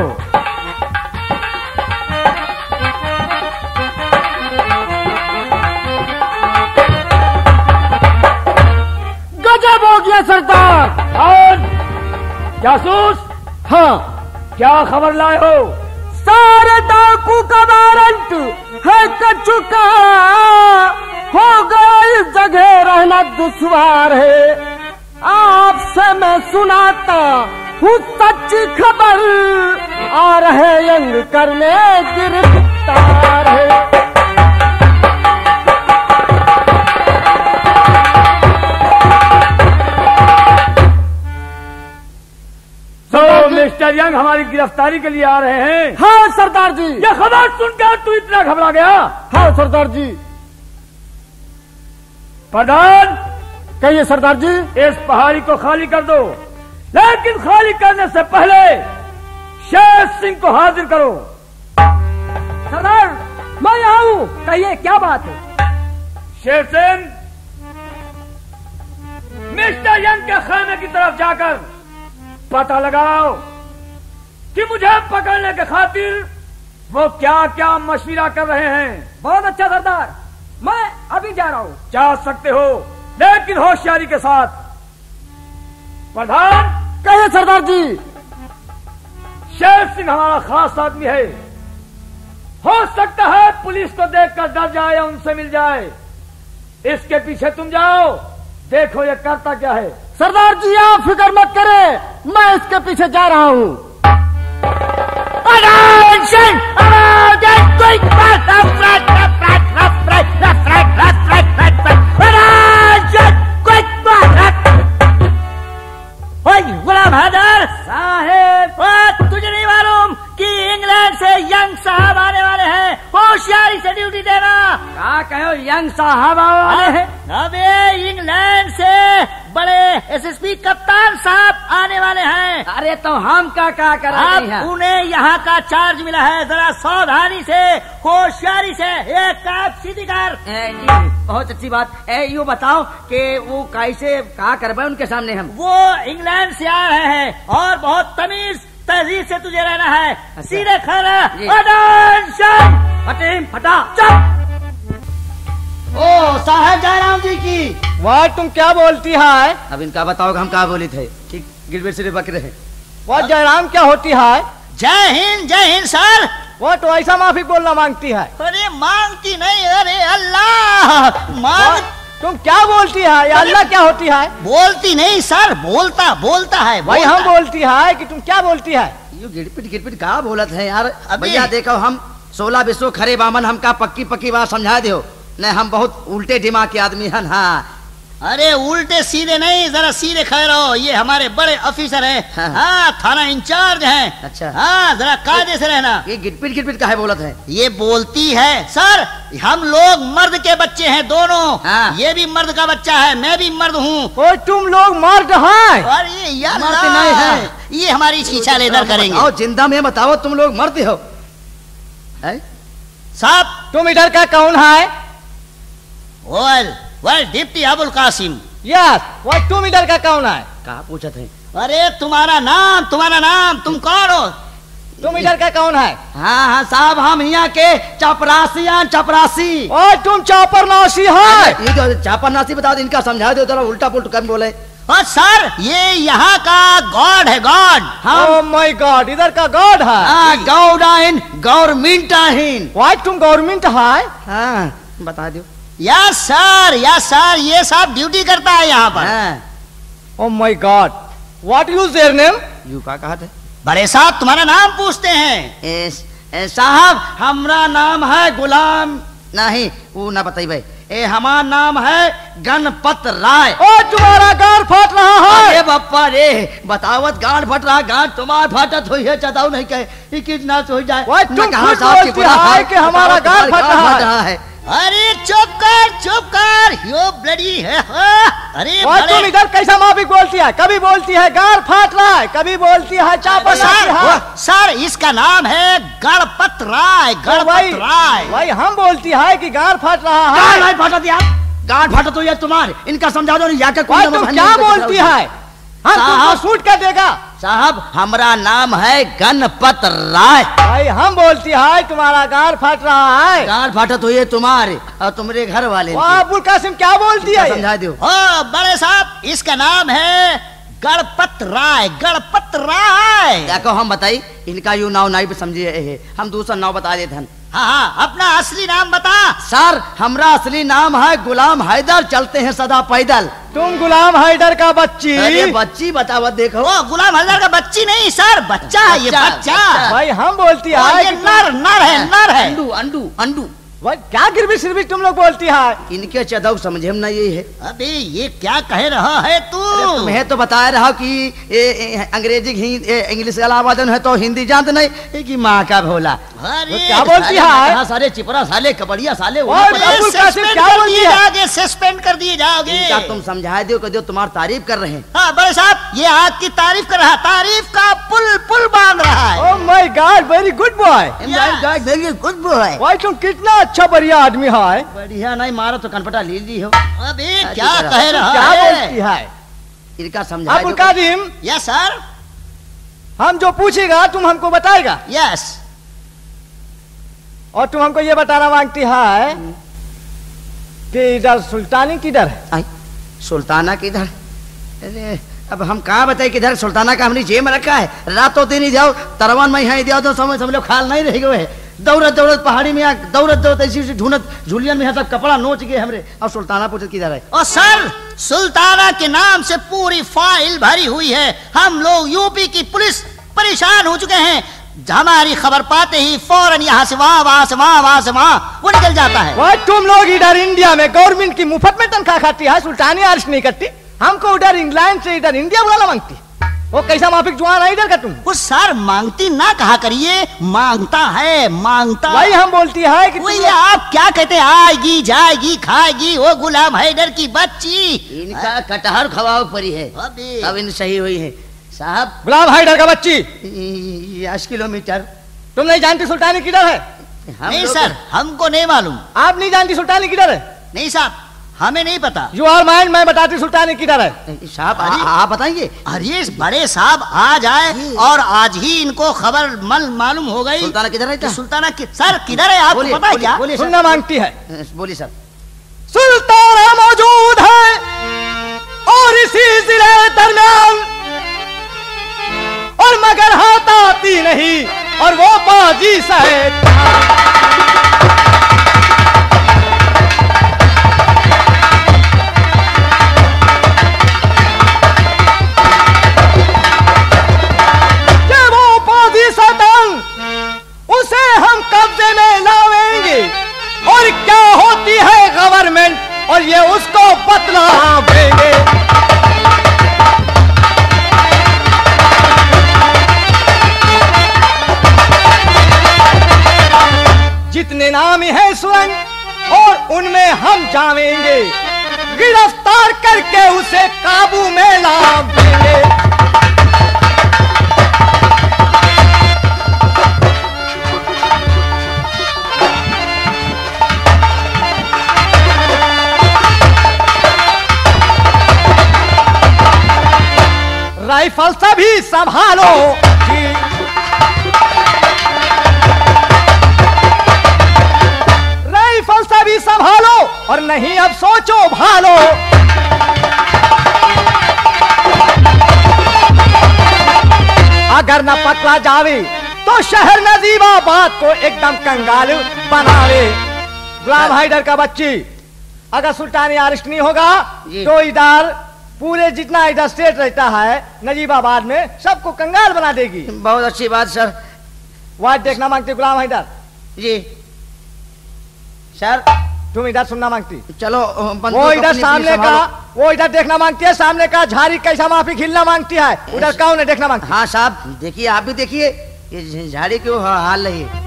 गजब हो गया सरदार। और जासूस? हाँ। क्या खबर लाए हो? सारे डाकू का वारंट है कर चुका, हो गया इस जगह रहना दुश्वार है। आपसे मैं सुनाता हूँ सच्ची खबर, आ रहे यंग करने गिरफ्तार है। मिस्टर यंग हमारी गिरफ्तारी के लिए आ रहे हैं। हाँ सरदार जी। ये खबर सुनकर तू इतना घबरा गया? हाँ सरदार जी। प्रधान कहिए सरदार जी। इस पहाड़ी को खाली कर दो, लेकिन खाली करने से पहले शेर सिंह को हाजिर करो। सरदार मैं यहाँ हूँ, कहिए क्या बात है? शेर सिंह, मिस्टर यंग के खाने की तरफ जाकर पता लगाओ कि मुझे पकड़ने के खातिर वो क्या क्या मशविरा कर रहे हैं। बहुत अच्छा सरदार, मैं अभी जा रहा हूँ। जा सकते हो लेकिन होशियारी के साथ। प्रधान कहिए सरदार जी। शेर सिंह हमारा खास आदमी है, हो सकता है पुलिस को देखकर डर जाए या उनसे मिल जाए। इसके पीछे तुम जाओ, देखो ये करता क्या है। सरदार जी आप फिक्र मत करें, मैं इसके पीछे जा रहा हूँ। गुलाम हैदर साहेब, तुझे नहीं मालूम कि इंग्लैंड से यंग साहब आने वाले हैं, होशियारी से ड्यूटी देना। क्या कहो यंग साहब आने हैं? अबे इंग्लैंड से बड़े एसएसपी कप्तान साहब आने वाले हैं। अरे तो हम क्या क्या कर रहे हैं? उन्हें यहाँ का चार्ज मिला है, जरा सावधानी से होशियारी से एक काम सीधी कर। बहुत अच्छी बात है। यूँ बताओ कि वो कैसे क्या कर रहे उनके सामने? हम वो इंग्लैंड से आ रहे हैं और बहुत तमीज तहजीब से तुझे रहना है। अच्छा। सीधे खड़ा फटीम फटा चुप। ओ साहब जयराम जी की। वाह तुम क्या बोलती है? अब इनका बताओ हम क्या बोली थे। ठीक गिरवे से बकरे हैं। वो जयराम क्या होती है? जय हिंद जय हिंद सर। वो तो ऐसा माफी बोलना मांगती है। अरे मांगती नहीं, अरे अल्लाह मांग। तुम क्या बोलती है? या अल्लाह क्या होती है? बोलती नहीं सर, बोलता बोलता है। भाई हम बोलती है कि तुम क्या बोलती है? यो गिरपिट गिरपिट कहा बोलत है यार। अबे। भैया देखो हम सोलह विश्व खरे बामन हमका पक्की पक्की बात समझा दो। नहीं हम बहुत उल्टे दिमाग के आदमी हैं। हाँ अरे उल्टे सीधे नहीं, जरा सीधे खड़े रहो। ये हमारे बड़े ऑफिसर हैं। हाँ। हाँ थाना इंचार्ज हैं। अच्छा। हाँ जरा कायदे से रहना। ये गिरपिट गिरपिट काहे बोलत है? ये बोलती है सर, हम लोग मर्द के बच्चे हैं दोनों। हाँ। ये भी मर्द का बच्चा है, मैं भी मर्द हूँ। ओ तुम लोग मर्द हैं? अरे यार मर्द नहीं है। ये हमारी शीशा लेदर करेंगे। बताओ जिंदा में बताओ तुम लोग मरते हो है? साहब तुम इधर का कौन है? Well well deputy Abul Kasim. Yes. वो तुम इधर का कौन है? कहा पूछत है? अरे तुम्हारा नाम, तुम्हारा नाम, तुम कौन हो? तुम इधर का कौन है? हाँ हाँ साहब हम यहाँ के चपरासियां चपरासी। ओ तुम चौपर नौसी है? ये जो चापरनासी बता दो, इनका समझा दो जरा उल्टा पुल्ट कर बोले। और सर ये यहाँ का गॉड है, गॉड। ओह माय गॉड, इधर का गॉड है? हाँ गौडाइन गवर्नमेंटाइन। वाई तुम गवर्नमेंट है? हाँ बता दो। यस सर, यस सर, ये सब ड्यूटी करता है यहाँ पर। हाँ oh my God, what is their name? You का कहा थे? बड़े साहब तुम्हारा नाम पूछते हैं। एस, ए, साहब हमारा नाम है गुलाम नहीं वो ना बताई भाई। ए हमारा नाम है गणपत राय। ओ तुम्हारा गाल फट रहा है। अरे बप्पा रे बतावत गांड फट रहा, गांड तुम्हार फटत हुई है चताऊ नहीं कहे कितना हो जाए। वाई तुम मैं कहा खुद साहब की बोलती बुरा है हाल, कि हमारा बताओ गाल तुम्हारे फट गाल रहा है। है। अरे चुप कर चुप कर, यो ब्लडी है। हाँ। अरे और बड़े- तुम इधर कैसा माफिक बोलती है? कभी बोलती है गाल फाट रहा है, कभी बोलती है चापर सर, है। सर इसका नाम है गणपत राय, तो भाई गणपत राय। भाई हम बोलती है कि गाल फाट रहा गांड है। नहीं फटत यार, गांड फटत हुई है तुम्हारे। इनका समझा दो नहीं जाके भाई तुम क्या बोलती है? हम तुमको साहब। सूट कर देगा। साहब हमारा नाम है गणपत राय। भाई हम बोलती है तुम्हारा गाल फट रहा है। गांड फटत हुई है तुम्हारे और तुम्हारे घर वाले। वाह अब्दुल कासिम क्या बोलती है? समझा दो। ओ बड़े साहब इसका नाम है गणपत राय, गणपत राय। देखो हम बताई इनका यू नाव नहीं समझिए है। हम दूसरा नाव बता देते हैं। हाँ हाँ अपना असली नाम बता। सर हमरा असली नाम है गुलाम हैदर, चलते हैं सदा पैदल। तुम गुलाम हैदर का बच्ची। अरे बच्ची बतावत देखो। ओ गुलाम हजर का बच्ची नहीं सर, बच्चा है ये बच्चा, बच्चा। बच्चा। भाई हम बोलती ओ, है ये कि तुम- नर नर है, नर है। अंडू अंडू अंडू। भाई क्या गिरवी सिरवी तुम लोग बोलती है? इनके चदाऊ समझे हम ना ये है। अबे ये क्या कह रहा है तू? अरे तुम्हें तो बताया रहा कि ए, ए, अंग्रेजी हिं- ए, इंग्लिश के अलावा है तो हिंदी जानते नहीं ए, कि माँ का भोला। अरे क्या बोलती है? कहा सारे चिपरा साले कबड़िया साले वो और पता- अब्दुल कासिम सस्पेंड क्या कर बोलती दिए है? जाओगे, सस्पेंड कर दिए जाओगे। इनका तुम समझा दो कि तुम्हारी तारीफ कर रहे हैं। हाँ बड़े साहब ये आपकी तारीफ कर रहा, तारीफ का पुल पुल बांध रहा है। Oh my God, very good boy. कुछ है भाई तुम कितना अच्छा बढ़िया आदमी है। बढ़िया नहीं मारो तो कनपटा ले ली हो। अबे क्या कह रहा क्या है? बोलती है? इनका समझा अब्दुल दो। कादिम यस सर, हम जो पूछेगा तुम हमको बताएगा यस। और तुम हमको ये बताना मांगती है कि इधर सुल्तानी किधर है? आई, सुल्ताना किधर? अरे अब हम कहाँ बताए किधर सुल्ताना का हमने जेब में रखा है। रातों दिन ही जाओ तरवन में यहाँ दिया तो समझ समझ लो खाल नहीं रह गए है। दौड़त दौड़त पहाड़ी में दौड़त दौड़त ऐसी ऐसी ढूंढत झुलियन में यहाँ सब कपड़ा नोच गए हमरे। और सुल्ताना पूछत किधर है? और सर सुल्ताना के नाम से पूरी फाइल भरी हुई है। हम लोग यूपी की पुलिस परेशान हो चुके हैं। हमारी खबर पाते ही फौरन यहाँ से वहाँ, वहाँ से वहाँ, वहाँ से वहाँ वो निकल जाता है। भाई तुम लोग इधर इंडिया में गवर्नमेंट की मुफ्त में तनख्वाह खाती है, सुल्तानी अरेस्ट नहीं करती। हमको उधर इंग्लैंड से इधर इंडिया बुलाना मांगती। वो कैसा माफिक जुआन है इधर का तुम? वो सर मांगती ना कहा करिए, मांगता है, मांगता। वही हम बोलती है कि वही तुम लोग- आप क्या कहते हैं, आएगी जाएगी खाएगी वो गुलाम हैदर की बच्ची। इनका कटहर खवाओ परी है। अबे। अब इन सही हुई है साहब। गुलाम हैदर का बच्ची। दस किलोमीटर तुम नहीं जानती सुल्तानी किधर है? हम नहीं लोग- सर हमको नहीं मालूम। आप नहीं जानती सुल्तानी किधर है? नहीं साहब हमें नहीं पता। यू आर माइंड, मैं बताती सुल्तानी किधर है। साहब अरे। आ- आप बताएंगे। अरे बड़े साहब आ जाए और आज ही इनको खबर मल मालूम हो गई। सुल्ताना किधर है? कि सुल्ताना कि, सर किधर है आपको बोलिए, पता है बोलिए, क्या? बोलिए सर। सुनना मांगती है। बोलिए सर। सुल्ताना मौजूद है और इसी जिले दरमियान और मगर हाथ आती नहीं और वो बाजी शैतान। ये वो बाजी शैतान, उसे हम कब्जे में लावेंगे और क्या होती है गवर्नमेंट और ये उसको बतलावेंगे। जितने नामी हैं सुरंग और उनमें हम जावेंगे, गिरफ्तार करके उसे काबू में लावेंगे। राइफल सभी संभालो जी, राइफल सभी संभालो और नहीं अब सोचो भालो। अगर न पकड़ा जावे तो शहर नजीबाबाद को एकदम कंगाल बनावे। गुलाम हैदर का बच्ची अगर सुल्तानी अरेस्ट नहीं होगा तो इधर पूरे जितना इधर स्टेट रहता है नजीबाबाद में सबको कंगाल बना देगी। बहुत अच्छी बात सर। वाट देखना मांगती गुलाम हैदर जी सर। तुम इधर सुनना मांगती, चलो वो इधर सामने का, वो इधर देखना मांगती है, सामने का झाड़ी कैसा माफी खिलना मांगती है, उधर कौन है देखना मांगती। हाँ साहब देखिए, आप भी देखिए ये झाड़ी क्यों हाल रही है।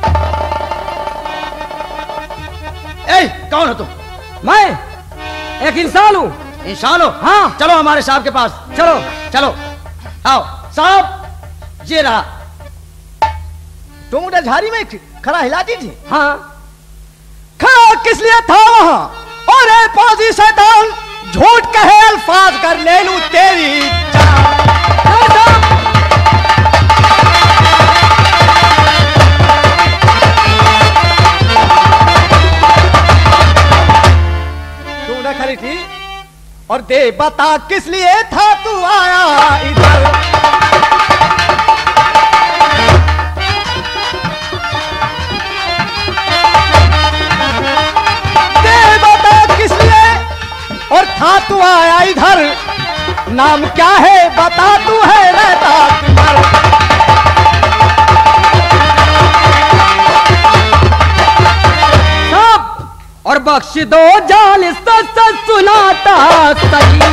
ए, कौन हो तुम? मैं एक इंसान हूँ। इंसान हो? हाँ। चलो हमारे साहब के पास, चलो चलो आओ। साहब ये रहा। तुम उधर झाड़ी में खड़ा हिलाती थी? हाँ। खड़ा किस लिए था वहां? और ए पाजी शैतान, झूठ कहे अल्फाज कर ले लूं तेरी जान। तू उधर खड़ी थी और दे बता किस लिए था तू आया इधर। दे बता किस लिए और था तू आया इधर। नाम क्या है बता, तू है रहता किधर। और बख्श दो जाल सच सुनाता सही।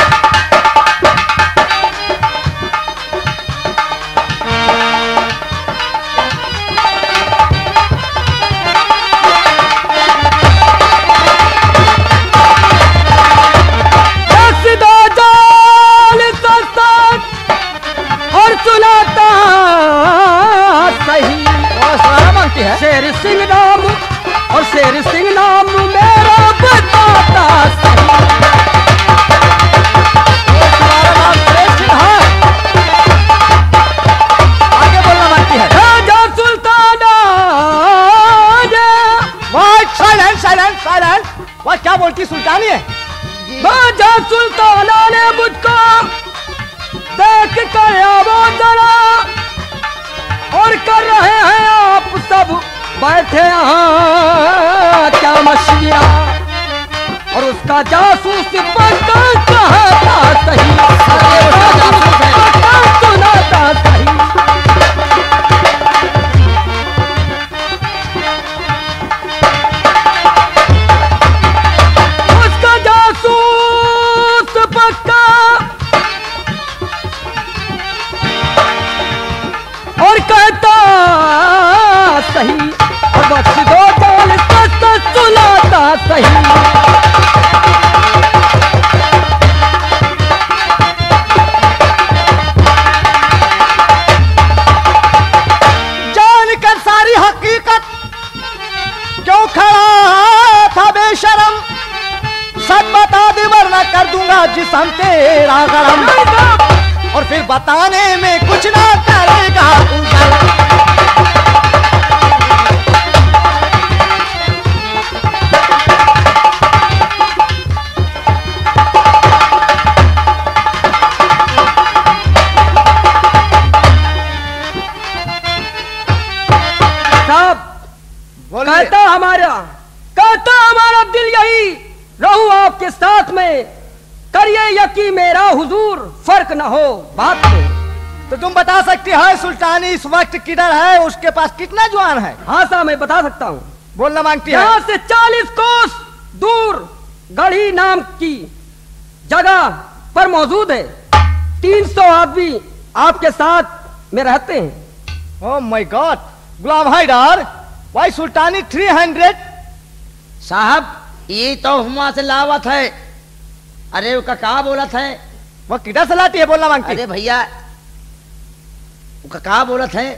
बख्श दो जाल सच और सुनाता सही। और सुनाना मांगती है शेर सिंह नाम और शेर सिंह नाम मेरा बताता सही। आगे बोलना मांगती है। Raja Sultana silent silent silent. वह क्या बोलती सुल्तानी है? राजा सुल्ताना ने मुझको देख कर वो जरा और कर रहे हैं आप सब बैठे यहाँ क्या मछलियाँ। और उसका जासूस पक्का कहता सही, सुनाता सही। उसका जासूस पक्का और कहता सही। बख्श दो जाल सच सुनाता सही। जानकर सारी हकीकत क्यों खड़ा था बेशरम। सच बता दे वरना कर दूंगा जिस्म तेरा गरम। और फिर बताने में कुछ ना करेगा उजल। दिल यही रहूं आपके साथ में, करिए यकीन मेरा हुजूर, फर्क न हो बात में। तो तुम बता सकती है सुल्तानी इस वक्त किधर है, उसके पास कितना जवान है? हाँ साहब मैं बता सकता हूँ। बोलना मांगती है। यहाँ से चालीस कोस दूर गढ़ी नाम की जगह पर मौजूद है। तीन सौ आदमी आपके साथ में रहते हैं। Oh my God, Ghulam Haider, why सुल्तानी थ्री हंड्रेड? साहब ये तो हुआ से लावत है। अरे उसका कहा बोलत है? वो किधर से लाती है, बोलना मांगती? अरे भैया उसका कहा बोलत है?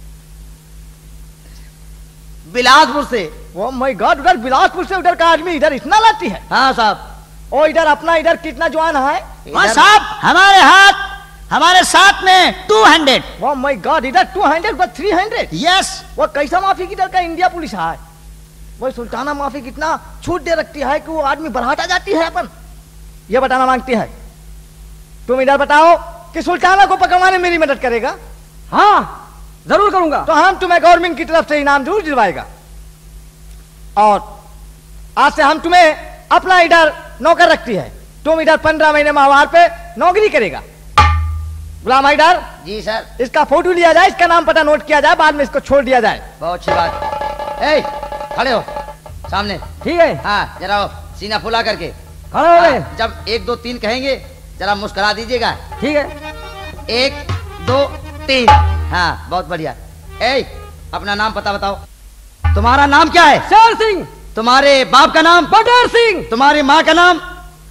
बिलासपुर से। ओह माय गॉड, उधर बिलासपुर से उधर का आदमी इधर इतना लाती है? हाँ साहब। ओ इधर अपना इधर कितना जवान है? हाँ साहब हमारे हाथ हमारे साथ में two hundred. Oh my God, इधर two hundred but three hundred? Yes. वो कैसा माफी किधर का इंडिया पुलिस है? वो सुल्ताना माफी कितना छूट दे रखती है कि वो आदमी बढ़ाता जाती है अपन। ये बताना मांगती है। तुम इधर बताओ कि सुल्ताना को पकड़वाने मेरी मदद करेगा? हाँ जरूर करूंगा। तो हम तुम्हें गवर्नमेंट की तरफ से इनाम जरूर दिलवाएगा, और आज से हम तुम्हें अपना इधर नौकर रखती है। तुम इधर पंद्रह महीने माहवार पे नौकरी करेगा। गुलाम हैदर जी सर। इसका फोटो लिया जाए, इसका नाम पता नोट किया जाए, बाद में इसको छोड़ दिया जाए। बहुत अच्छी बात। ए, खड़े हो सामने। ठीक है। हाँ जरा हो, सीना फुला करके खड़े हो गए। हाँ, जब एक दो तीन कहेंगे जरा मुस्कुरा दीजिएगा। ठीक है। एक दो तीन। हाँ बहुत बढ़िया। ए, अपना नाम पता बताओ। तुम्हारा नाम क्या है? शेर सिंह। तुम्हारे बाप का नाम? बटर सिंह। तुम्हारी माँ का नाम?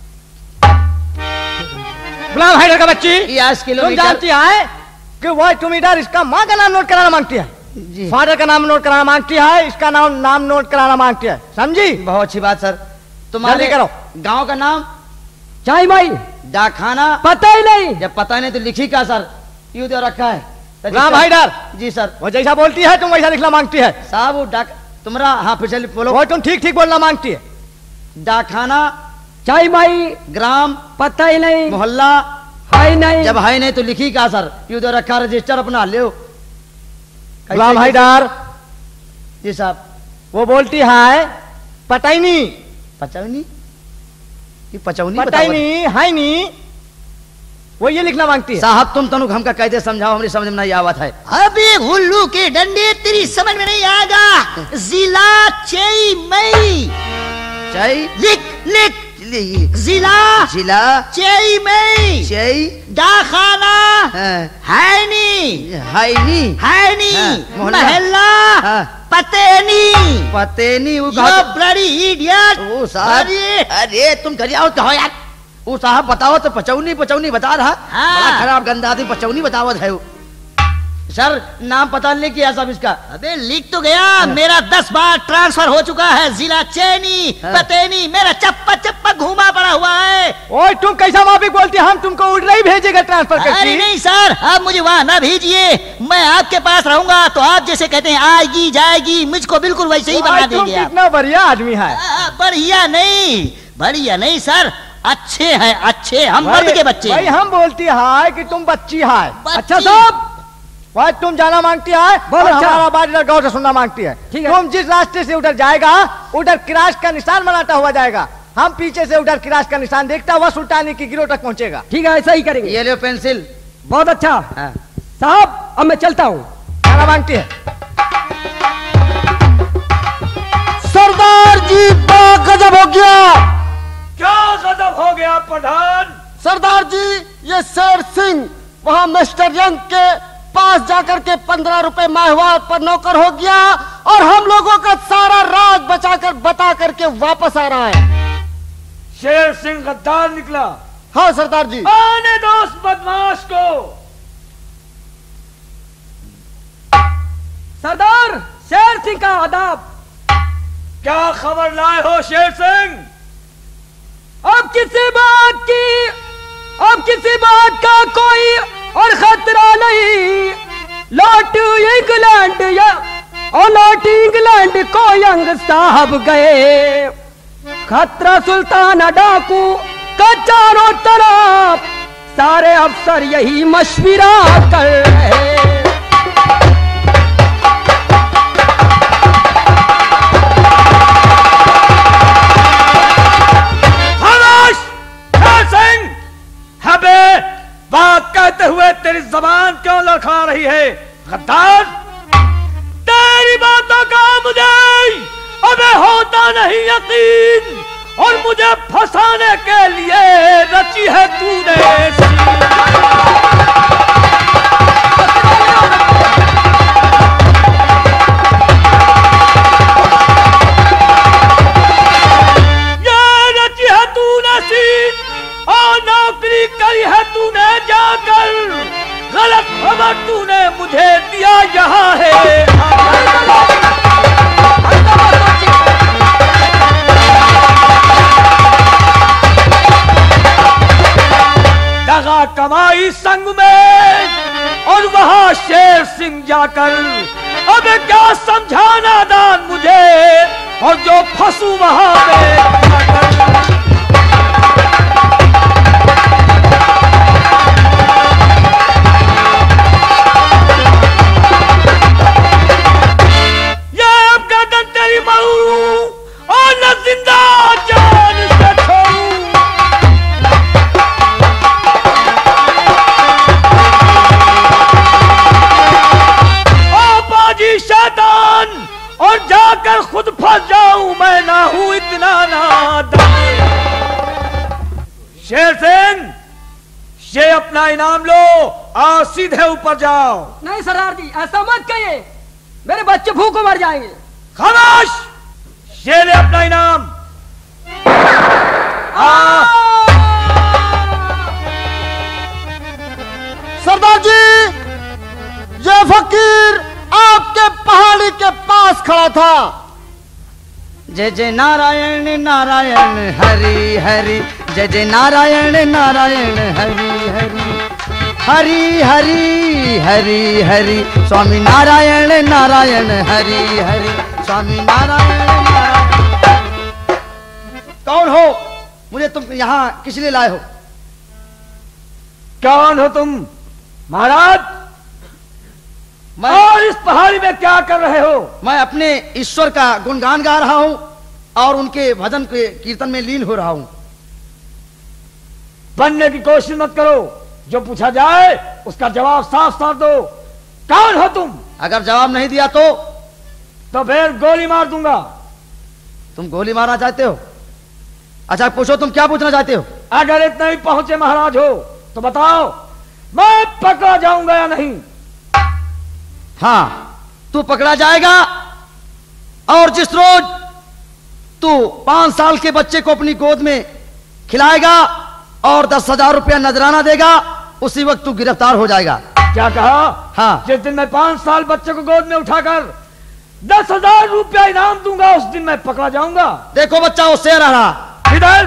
गुलाम हैदर का बच्ची, यस तुम किलोमीटर। जानती है कि वो तुम इधर इसका माँ का नाम नोट कराना मांगती है, जी फादर का नाम नोट कराना मांगती है, इसका नाम नाम नोट कराना मांगती है, समझी? बहुत अच्छी बात सर। तुम्हारे जल्दी करो। गांव का नाम? चाय माई। डाकखाना? पता ही नहीं। जब पता नहीं तो लिखी क्या सर? यूं तो रखा है। गुलाम हैदर जी सर। वो जैसा बोलती है तुम वैसा लिखना मांगती है। साहब वो डाक तुम्हारा, हाँ फिर चलिए बोलो। वो तुम ठीक ठीक बोलना मांगती है। डाकखाना? चाय माई। ग्राम? पता ही नहीं। मोहल्ला? है नहीं। जब है नहीं तो लिखी क्या सर? यूं तो रखा, रजिस्टर अपना ले। गुलाम हैदर जी साहब। वो बोलती है पता ही नहीं। पचौनी? ये पचौनी पता ही नहीं है नहीं, वो ये लिखना मांगती है। साहब तुम तनुक हमका कैसे समझाओ, हमारी समझ में नहीं आवत है। अबे हुल्लू के डंडे तेरी समझ में नहीं आएगा। जिला चेई मई। चई? लिख लिख जिला जिला चेई मई। चई? डाखाना हाँ। हैनी हैनी? हैनी। हाँ, मोहल्ला। महल्ला हाँ। पतेनी। पतेनी? वो यो ब्लडी इडियट। ओ साहब, अरे अरे तुम घर आओ कहो यार। वो साहब बताओ तो पचौनी पचौनी बता रहा। हाँ। बड़ा खराब गंदा आदमी पचौनी बतावत है वो। सर नाम पता नहीं किया सब इसका। अबे लिख तो गया। मेरा दस बार ट्रांसफर हो चुका है। जिला चैनी हाँ। पतेनी, मेरा चप्पा चप्पा घूमा पड़ा हुआ है। ओए तुम कैसा माफी बोलती है? हम तुमको उड़ ही भेजेगा ट्रांसफर अरे करके। नहीं सर, आप मुझे वहाँ ना भेजिए। मैं आपके पास रहूंगा तो आप जैसे कहते हैं आएगी जाएगी, मुझको बिल्कुल वैसे ही बना तुम देंगे आप। कितना बढ़िया आदमी है। आ, बढ़िया नहीं, बढ़िया नहीं सर, अच्छे हैं अच्छे। हम मर्द के बच्चे भाई हैं। हम बोलती है कि तुम बच्ची है। बच्ची। अच्छा साहब, भाई तुम जाना मांगती है बहुत और अच्छा। हमारा बात इधर गौर से सुनना मांगती है। ठीक है। तुम जिस रास्ते से उधर जाएगा उधर किराश का निशान बनाता हुआ जाएगा। हम पीछे से उधर किराश का निशान देखता हुआ सुल्तानी की गिरोह तक पहुंचेगा। ठीक है, ऐसा ही करेंगे। ये लो पेंसिल। बहुत अच्छा हाँ। साहब, अब मैं चलता हूँ। जाना मांगती है। सरदार जी बड़ा गजब हो गया। क्या गजब हो गया प्रधान? सरदार जी, ये शेर सिंह वहाँ मिस्टर यंग के पास जाकर के पंद्रह रुपए माहवार पर नौकर हो गया और हम लोगों का सारा राज बचाकर बता करके वापस आ रहा है। शेर सिंह गद्दार निकला। हाँ सरदार जी। आने दो उस बदमाश को। सरदार, शेर सिंह का आदाब। क्या खबर लाए हो शेर सिंह? अब किसी बात की अब किसी बात का कोई और खतरा नहीं। लौट इंग्लैंड या और लौट इंग्लैंड को यंग साहब गए। खतरा सुल्तान डाकू का चारों तरफ, सारे अफसर यही मशविरा कर रहे। रही है। गद्दार, तेरी बातों का मुझे अबे होता नहीं यकीन, और मुझे फंसाने के लिए रची है तूने। और नौकरी करी है तूने जाकर, गलत खबर तूने मुझे दिया यहाँ है। दगा कमाई संग में और वहाँ शेर सिंह जाकर, अब क्या समझाना दान मुझे, और जो फंसू वहाँ पे। तेरी मरूं और न जिंदा जान से छोड़ूं। ओ बाजी शैतान, और जाकर खुद फंस जाऊं मैं, ना हूं इतना नादान। शेर सिंह, ये अपना इनाम लो, आओ सीधे ऊपर जाओ। नहीं सरदार जी, ऐसा मत कहिए, मेरे बच्चे भूखों मर जाएंगे। खामोश, ये ले अपना इनाम। सरदार जी, ये फकीर आपके पहाड़ी के पास खड़ा था। जय जय नारायण नारायण हरि हरि, जय जय नारायण नारायण हरि हरि, हरि हरि हरि हरि, स्वामी नारायण नारायण हरि हरि, स्वामी नारायण नारायण। कौन हो? मुझे तुम यहाँ किस लिए लाए हो? कौन हो तुम? महाराज, मैं और इस पहाड़ी में क्या कर रहे हो? मैं अपने ईश्वर का गुणगान गा रहा हूँ और उनके भजन के कीर्तन में लीन हो रहा हूँ। बनने की कोशिश मत करो, जो पूछा जाए उसका जवाब साफ साफ दो। कौन हो तुम? अगर जवाब नहीं दिया तो तो फिर गोली मार दूंगा। तुम गोली मारना चाहते हो? अच्छा पूछो, तुम क्या पूछना चाहते हो? अगर इतना ही पहुंचे महाराज हो तो बताओ, मैं पकड़ा जाऊंगा या नहीं? हाँ, तू पकड़ा जाएगा, और जिस रोज तू पांच साल के बच्चे को अपनी गोद में खिलाएगा और दस हजार रुपया नजराना देगा, उसी वक्त तू गिरफ्तार हो जाएगा। क्या कहा? हाँ। जिस दिन मैं पांच साल बच्चे को गोद में उठाकर दस हजार रुपया इनाम दूंगा, उस दिन मैं पकड़ा जाऊंगा। देखो बच्चा, वो शेर आ रहा। इधर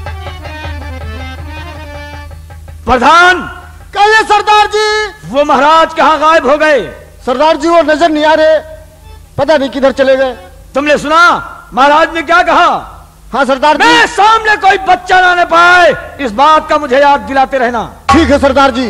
प्रधान। कहिए सरदार जी। वो महाराज कहाँ गायब हो गए? सरदार जी वो नजर नहीं आ रहे, पता नहीं किधर चले गए। तुमने सुना महाराज ने क्या कहा? हाँ सरदार जी। मैं सामने कोई बच्चा ना पाए, इस बात का मुझे याद दिलाते रहना। ठीक है सरदार जी।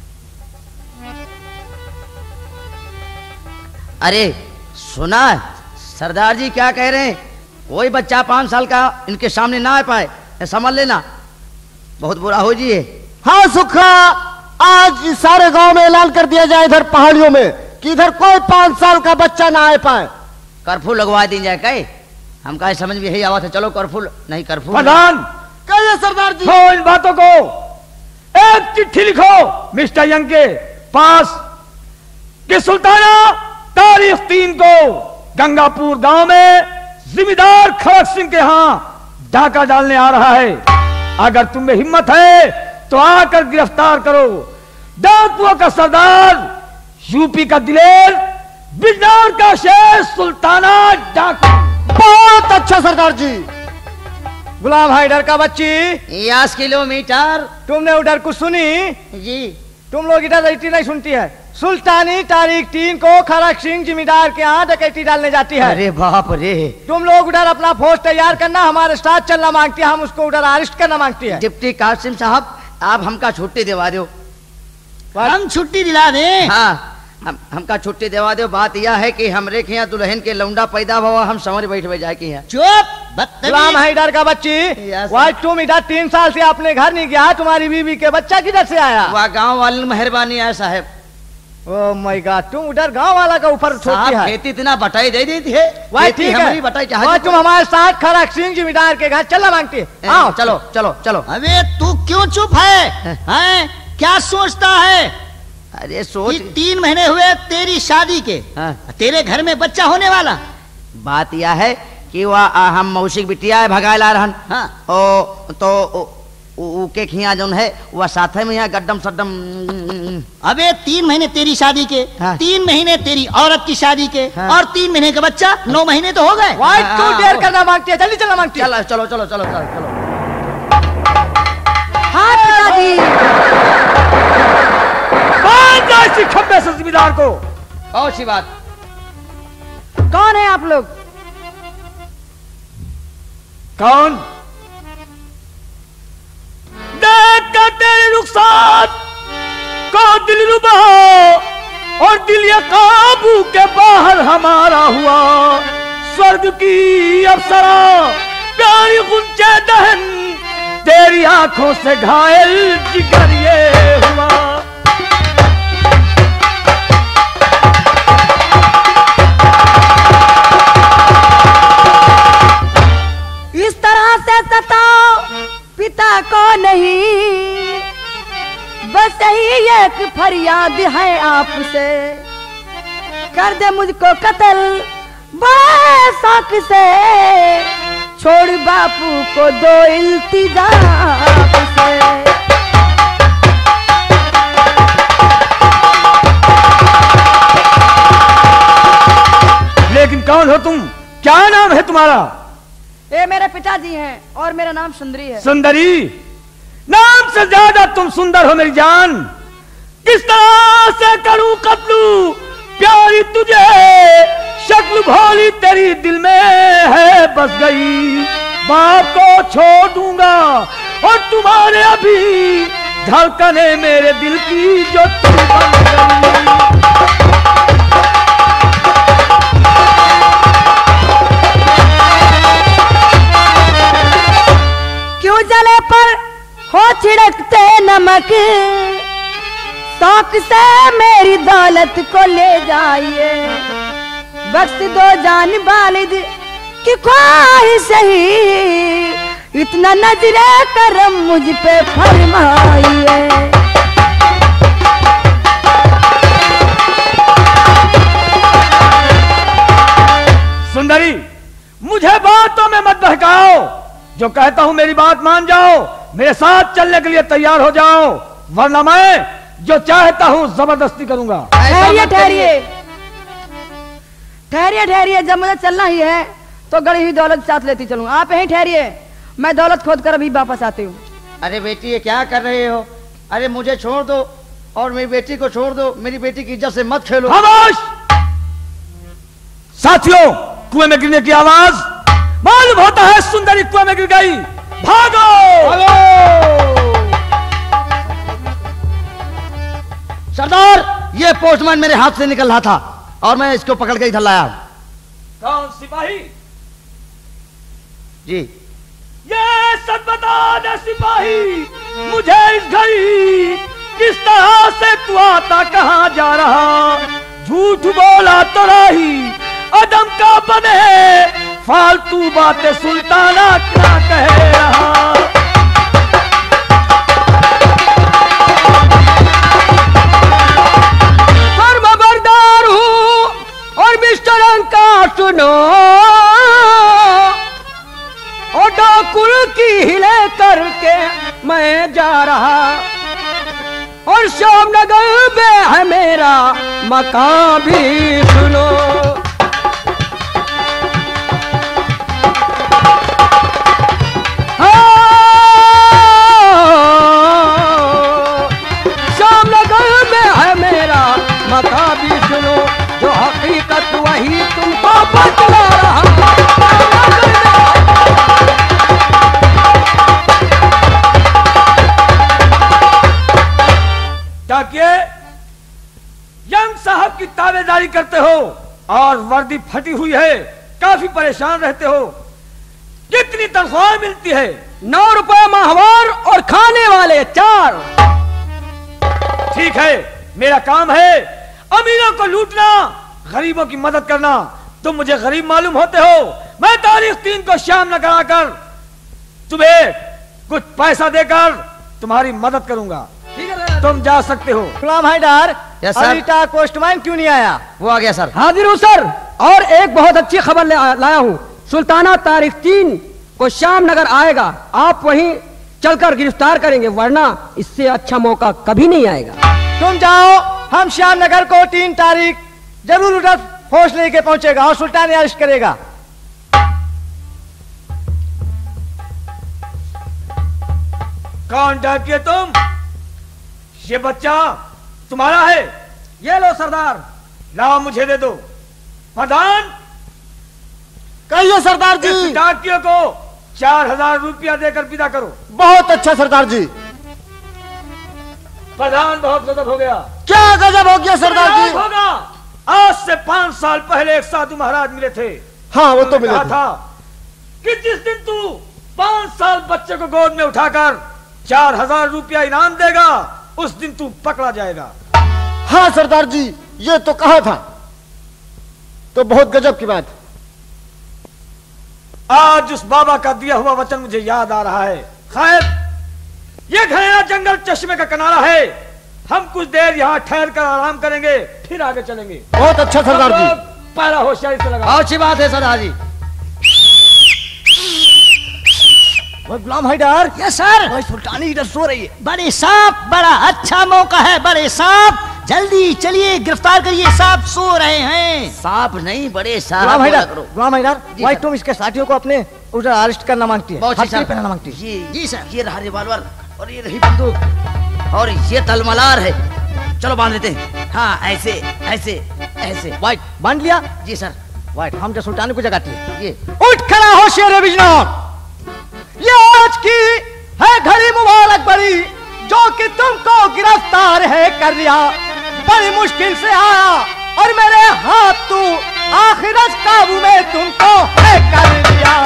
अरे सुना, सरदार जी क्या कह रहे हैं? कोई बच्चा पांच साल का इनके सामने ना आ पाए, समझ लेना बहुत बुरा हो जी। हाँ सुखा, आज इस सारे गांव में ऐलान कर दिया जाए इधर पहाड़ियों में कि इधर कोई पांच साल का बच्चा ना आ पाए। कर्फ्यू लगवा दी जाए। कहे हम कहे समझ में यही आवा था, चलो कर्फ्यू नहीं कर्फ्यू। प्रधान। कहिए सरदार जी। हो इन बातों को, एक चिट्ठी लिखो मिस्टर यंग के पास कि सुल्ताना तारीख तीन को गंगापुर गांव में जिम्मेदार खड़क सिंह के यहाँ डाका डालने आ रहा है। अगर तुम में हिम्मत है तो आकर गिरफ्तार करो। डाकुओं का सरदार, यूपी का दिलेर, बिजनौर का शेर सुल्ताना डाकू। बहुत अच्छा सरदार जी। गुलाम हैदर का बच्ची, यस किलोमीटर। तुमने उधर कुछ सुनी? जी। तुम लोग इधर डकैती नहीं सुनती है। सुल्तानी तारीख तीन को खड़क सिंह जिम्मेदार के यहाँ डकैती डालने जाती है। अरे बाप रे। तुम लोग उधर अपना फौज तैयार करना, हमारे साथ चलना मांगती है, हम उसको उधर अरेस्ट करना मांगती है। डिप्टी कासिम साहब, आप हमका छुट्टी दिवा दो। हम छुट्टी दिला दें? हाँ, हम हमका छुट्टी दिवा दो। बात यह है कि हमरे के यहाँ दुल्हन के लौंडा पैदा हुआ, हम समझ बैठ जाए के यहाँ। चुप बदतमीज। गुलाम हैदर का बच्ची, वह तुम इधर तीन साल से अपने घर नहीं गया, तुम्हारी बीवी के बच्चा किधर से आया? वह गांव वाले मेहरबानी है साहब। ओ माय गॉड, तुम उधर गांव वाला का ऊपर छोड़ती है। खेती इतना बटाई दे दी है, वही ठीक है, बटाई और तुम हमारे साथ खड़ा सिंह जमींदार के घर चलना मांगती है। आओ चलो चलो चलो। अबे तू क्यों चुप है, हैं? क्या सोचता है? अरे सोच, तीन महीने हुए तेरी शादी के, हाँ। तेरे घर में बच्चा होने वाला। बात यह है कि वह हम मौसिक बिटिया है भगाए ला रहन, हाँ। ओ तो ओ, उके खिया जोन है वह साथ में यहाँ गड्डम सड्डम। अबे तीन महीने तेरी शादी के, हाँ। तीन महीने तेरी औरत की शादी के, हाँ। और तीन महीने का बच्चा, नौ महीने तो हो गए। वाइट क्यों देर करना मांगती है? जल्दी चलना मांगती है। चलो चलो चलो चलो चलो चलो। हाँ पिताजी। मान जा इसी खंबे से जिम्मेदार को। कौन सी बात? कौन है आप लोग? कौन? देख कर तेरे रुखसात को दिल रुबा और दिल ये काबू के बाहर हमारा हुआ। स्वर्ग की अप्सरा प्यारी गुंजे दहन, तेरी आंखों से घायल जिगर ये हुआ। इस तरह से सताओ पिता को नहीं, बस यही एक फरियाद है आपसे, कर दे मुझको कत्ल बड़े शौक से, छोड़ बापू को दो इल्तिजा आपसे। लेकिन कौन हो तुम? क्या नाम है तुम्हारा? ये मेरे पिताजी हैं और मेरा नाम सुंदरी है। सुंदरी? नाम से ज्यादा तुम सुंदर हो मेरी जान। किस तरह से करूं कत्लू प्यारी तुझे, शक्ल भोली तेरी दिल में है बस गई। बाप को छोड़ दूंगा और तुम्हारे अभी धड़कने मेरे दिल की जो तुम बन गई। क्यों जले पर हो छिड़कते नमक, शौक से मेरी दौलत को ले जाइए, बख्श दो जान वालिद की ख्वाहिश ही, इतना नजरे करम मुझ पे फरमाइए। सुंदरी, मुझे बातों में मत बहकाओ, जो कहता हूं मेरी बात मान जाओ, मेरे साथ चलने के लिए तैयार हो जाओ, वरना मैं जो चाहता हूं जबरदस्ती करूंगा। ठहरिए ठहरिए ठहरिए ठहरिए, जब मुझे चलना ही है तो गड़ी हुई दौलत साथ लेती चलूं। आप यहीं ठहरिए, मैं दौलत खोद कर अभी वापस आती हूँ। अरे बेटी ये क्या कर रहे हो? अरे मुझे छोड़ दो और मेरी बेटी को छोड़ दो, मेरी बेटी की इज्जत से मत खेलो। खामोश! साथियों, कुएं में गिरने की आवाज मालूम होता है सुंदरी कुएं में गिर गई। भागो! सरदार, ये पोस्टमैन मेरे हाथ से निकल रहा था और मैं इसको पकड़ के इधर लाया। कौन सिपाही? जी। ये सच बता दे सिपाही, मुझे इस घड़ी किस तरह से तू आता कहां जा रहा? झूठ बोला तो राही अदम का बने, फालतू बातें सुल्ताना क्या कह रहा? खबरदार हूँ और मिस्टर अंका सुनो, और डाकुल की हिले करके मैं जा रहा, और श्यामनगर में है मेरा मकान भी सुनो। श्यामनगर में है मेरा मकान भी सुनो, जो हकीकत वही तुमको बतला रहा। ताकि यंग साहब की ताबेदारी करते हो और वर्दी फटी हुई है, काफी परेशान रहते हो। कितनी तनख्वाह मिलती है? नौ रुपए माहवार और खाने वाले चार। ठीक है, मेरा काम है अमीरों को लूटना, गरीबों की मदद करना। तुम मुझे गरीब मालूम होते हो, मैं तारीख तीन को शाम न कराकर तुम्हें कुछ पैसा देकर तुम्हारी मदद करूंगा। ठीक है, तुम जा सकते हो। Ghulam Haider, yes sir. अभी तक पोस्टमैन क्यों नहीं आया? वो आ गया सर। हाजिर हूँ सर, और एक बहुत अच्छी खबर लाया हूँ। सुल्ताना तारीख तीन को शाम नगर आएगा, आप वहीं चलकर गिरफ्तार करेंगे, वरना इससे अच्छा मौका कभी नहीं आएगा। तुम जाओ, हम श्याम नगर को तीन तारीख जरूर उधर फोर्स लेके पहुंचेगा और सुल्तान अरेस्ट करेगा। कौन डाकिए तुम? ये बच्चा तुम्हारा है? ये लो सरदार। लाओ, मुझे दे दो। प्रधान, कहिए सरदार जी। इस डाकिए को चार हजार रुपया देकर विदा करो। बहुत अच्छा सरदार जी। प्रधान, बहुत गजब हो गया। क्या गजब हो गया सरदार जी? होगा, आज से पांच साल पहले एक साधु महाराज मिले थे। हाँ, वो तो मिले कहा थे। था कि जिस दिन तू पांच साल बच्चे को गोद में उठाकर चार हजार रुपया इनाम देगा, उस दिन तू पकड़ा जाएगा। हाँ सरदार जी, ये तो कहा था। तो बहुत गजब की बात। आज उस बाबा का दिया हुआ वचन मुझे याद आ रहा है। खैर, ये घनेरा जंगल चश्मे का किनारा है। हम कुछ देर यहाँ ठहर कर आराम करेंगे, फिर आगे चलेंगे। बहुत अच्छा सरदार जी। पहला होशियारी से लगा। बहुत अच्छी बात है सरदार जी। वो गुलाम हैदर, यस सर। भाई सुल्तानी इधर सो रही है। बड़े साहब, बड़ा अच्छा मौका है बड़े साहब, जल्दी चलिए गिरफ्तार करिए, साहब सो रहे हैं। सांप नहीं, बड़े गुलाम साहब हैदर, करो। गुलाम हैदर, जी भाई सर। तुम इसके साथियों को अपने उधर अरेस्ट करना मांगती है, बहुत अच्छी हथकड़ी सर। पहनाना मांगती है। जी जी सर। ये रहा रिवॉल्वर, और ये रही बंदूक, और ये तलमलार है। चलो बांध लेते हैं। हाँ, ऐसे ऐसे ऐसे। वाइट बांध लिया? जी सर। वाइट, हम जो सुल्तानी को जगाती है। ये उठ खड़ा हो शेर बिजनौर, ये आज की है घड़ी मुबारक बड़ी, जो कि तुमको गिरफ्तार है कर लिया। बड़ी मुश्किल से आया और मेरे हाथ तू आखिरत काबू में तुमको है कर लिया।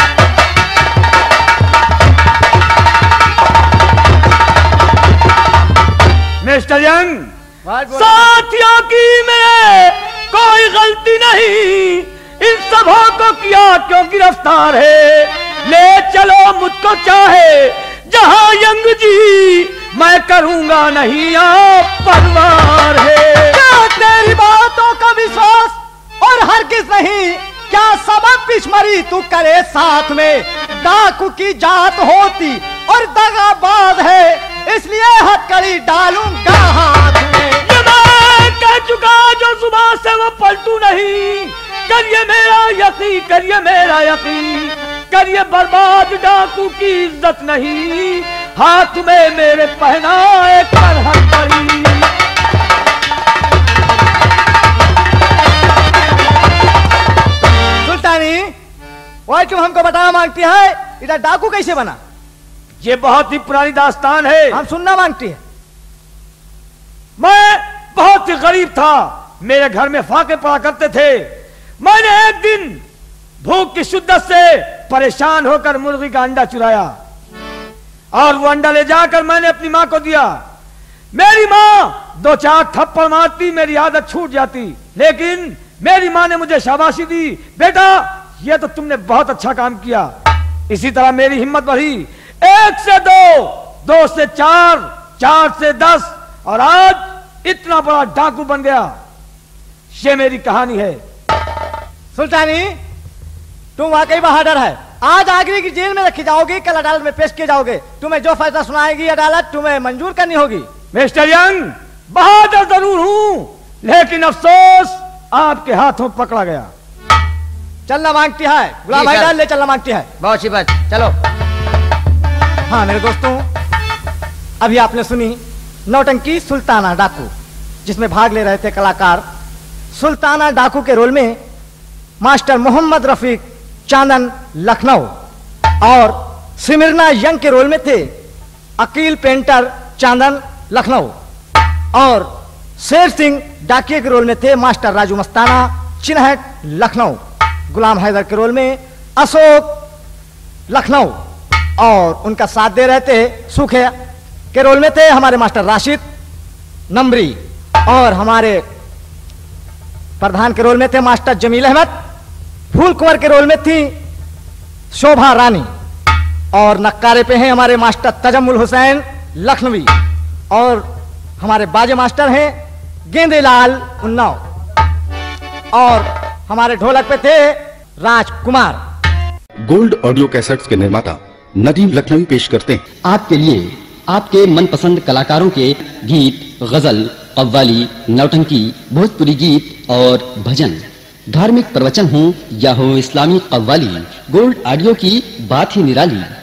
मिस्टर यंग, वाइट बोलो। साथियों की में कोई गलती नहीं, इन सबों को किया क्यों गिरफ्तार है? ले चलो मुझको चाहे जहां यंग जी, मैं करूंगा नहीं आप परवार है। क्या तेरी बातों का विश्वास और हरगिज नहीं? क्या सबब पिछमरी तू करे साथ में? डाकू की जात होती और दगाबाज है, इसलिए हथकड़ी डालूंगा हाथ में। ये मैं कह चुका जो सुबह से वो पलटू नहीं। करिए मेरा यकीन, करिए मेरा यकीन, करिए बर्बाद डाकू की इज्जत नहीं, हाथ में मेरे पहनाए कर हथकड़ी। सुल्तानी, वह क्यों हमको बताना मांगती है? इधर डाकू कैसे बना? ये बहुत ही पुरानी दास्तान है। हम सुनना मांगती है। मैं बहुत ही गरीब था, मेरे घर में फाके पड़ा करते थे। मैंने एक दिन भूख की शिद्दत से परेशान होकर मुर्गी का अंडा चुराया और वो अंडा ले जाकर मैंने अपनी माँ को दिया। मेरी माँ दो चार थप्पड़ मारती, मेरी आदत छूट जाती, लेकिन मेरी माँ ने मुझे शाबाशी दी, बेटा ये तो तुमने बहुत अच्छा काम किया। इसी तरह मेरी हिम्मत बढ़ी, एक से दो, दो से चार, चार से दस, और आज इतना बड़ा डाकू बन गया। ये मेरी कहानी है। सुल्तानी, तुम वाकई बहादुर है। आज आगरे की जेल में रखी जाओगी, कल अदालत में पेश किए जाओगे। तुम्हें जो फैसला सुनाएगी अदालत, तुम्हें मंजूर करनी होगी। मिस्टर यंग, बहादुर जरूर हूं, लेकिन अफसोस आपके हाथों पकड़ा गया। चलना मांगती है, गुलाम जी, सर। हैदर ले चलना मांगती है। बहुत अच्छी बात। चलो। हाँ मेरे दोस्तों, अभी आपने सुनी नौटंकी सुल्ताना डाकू, जिसमें भाग ले रहे थे कलाकार। सुल्ताना डाकू के रोल में मास्टर मोहम्मद रफीक चांदन लखनऊ, और सिमिरना यंग के रोल में थे अकील पेंटर चांदन लखनऊ, और शेर सिंह डाकिया के रोल में थे मास्टर राजू मस्ताना चिन्हट लखनऊ। गुलाम हैदर के रोल में अशोक लखनऊ, और उनका साथ दे रहे थे सूखे के रोल में थे हमारे मास्टर राशिद नमरी, और हमारे प्रधान के रोल में थे मास्टर जमील अहमद, फूल कुंवर के रोल में थी शोभा रानी, और नक्कारे पे हैं हमारे मास्टर तजम्मुल हुसैन लखनवी, और हमारे बाजे मास्टर हैं गेंदेलाल उन्नाव, और हमारे ढोलक पे थे राजकुमार। गोल्ड ऑडियो कैसेट्स के निर्माता नदीम लखनवी पेश करते हैं आपके लिए आपके मनपसंद कलाकारों के गीत, गजल, कव्वाली, नौटंकी, भोजपुरी गीत और भजन, धार्मिक प्रवचन हो या हो इस्लामी कव्वाली, गोल्ड ऑडियो की बात ही निराली।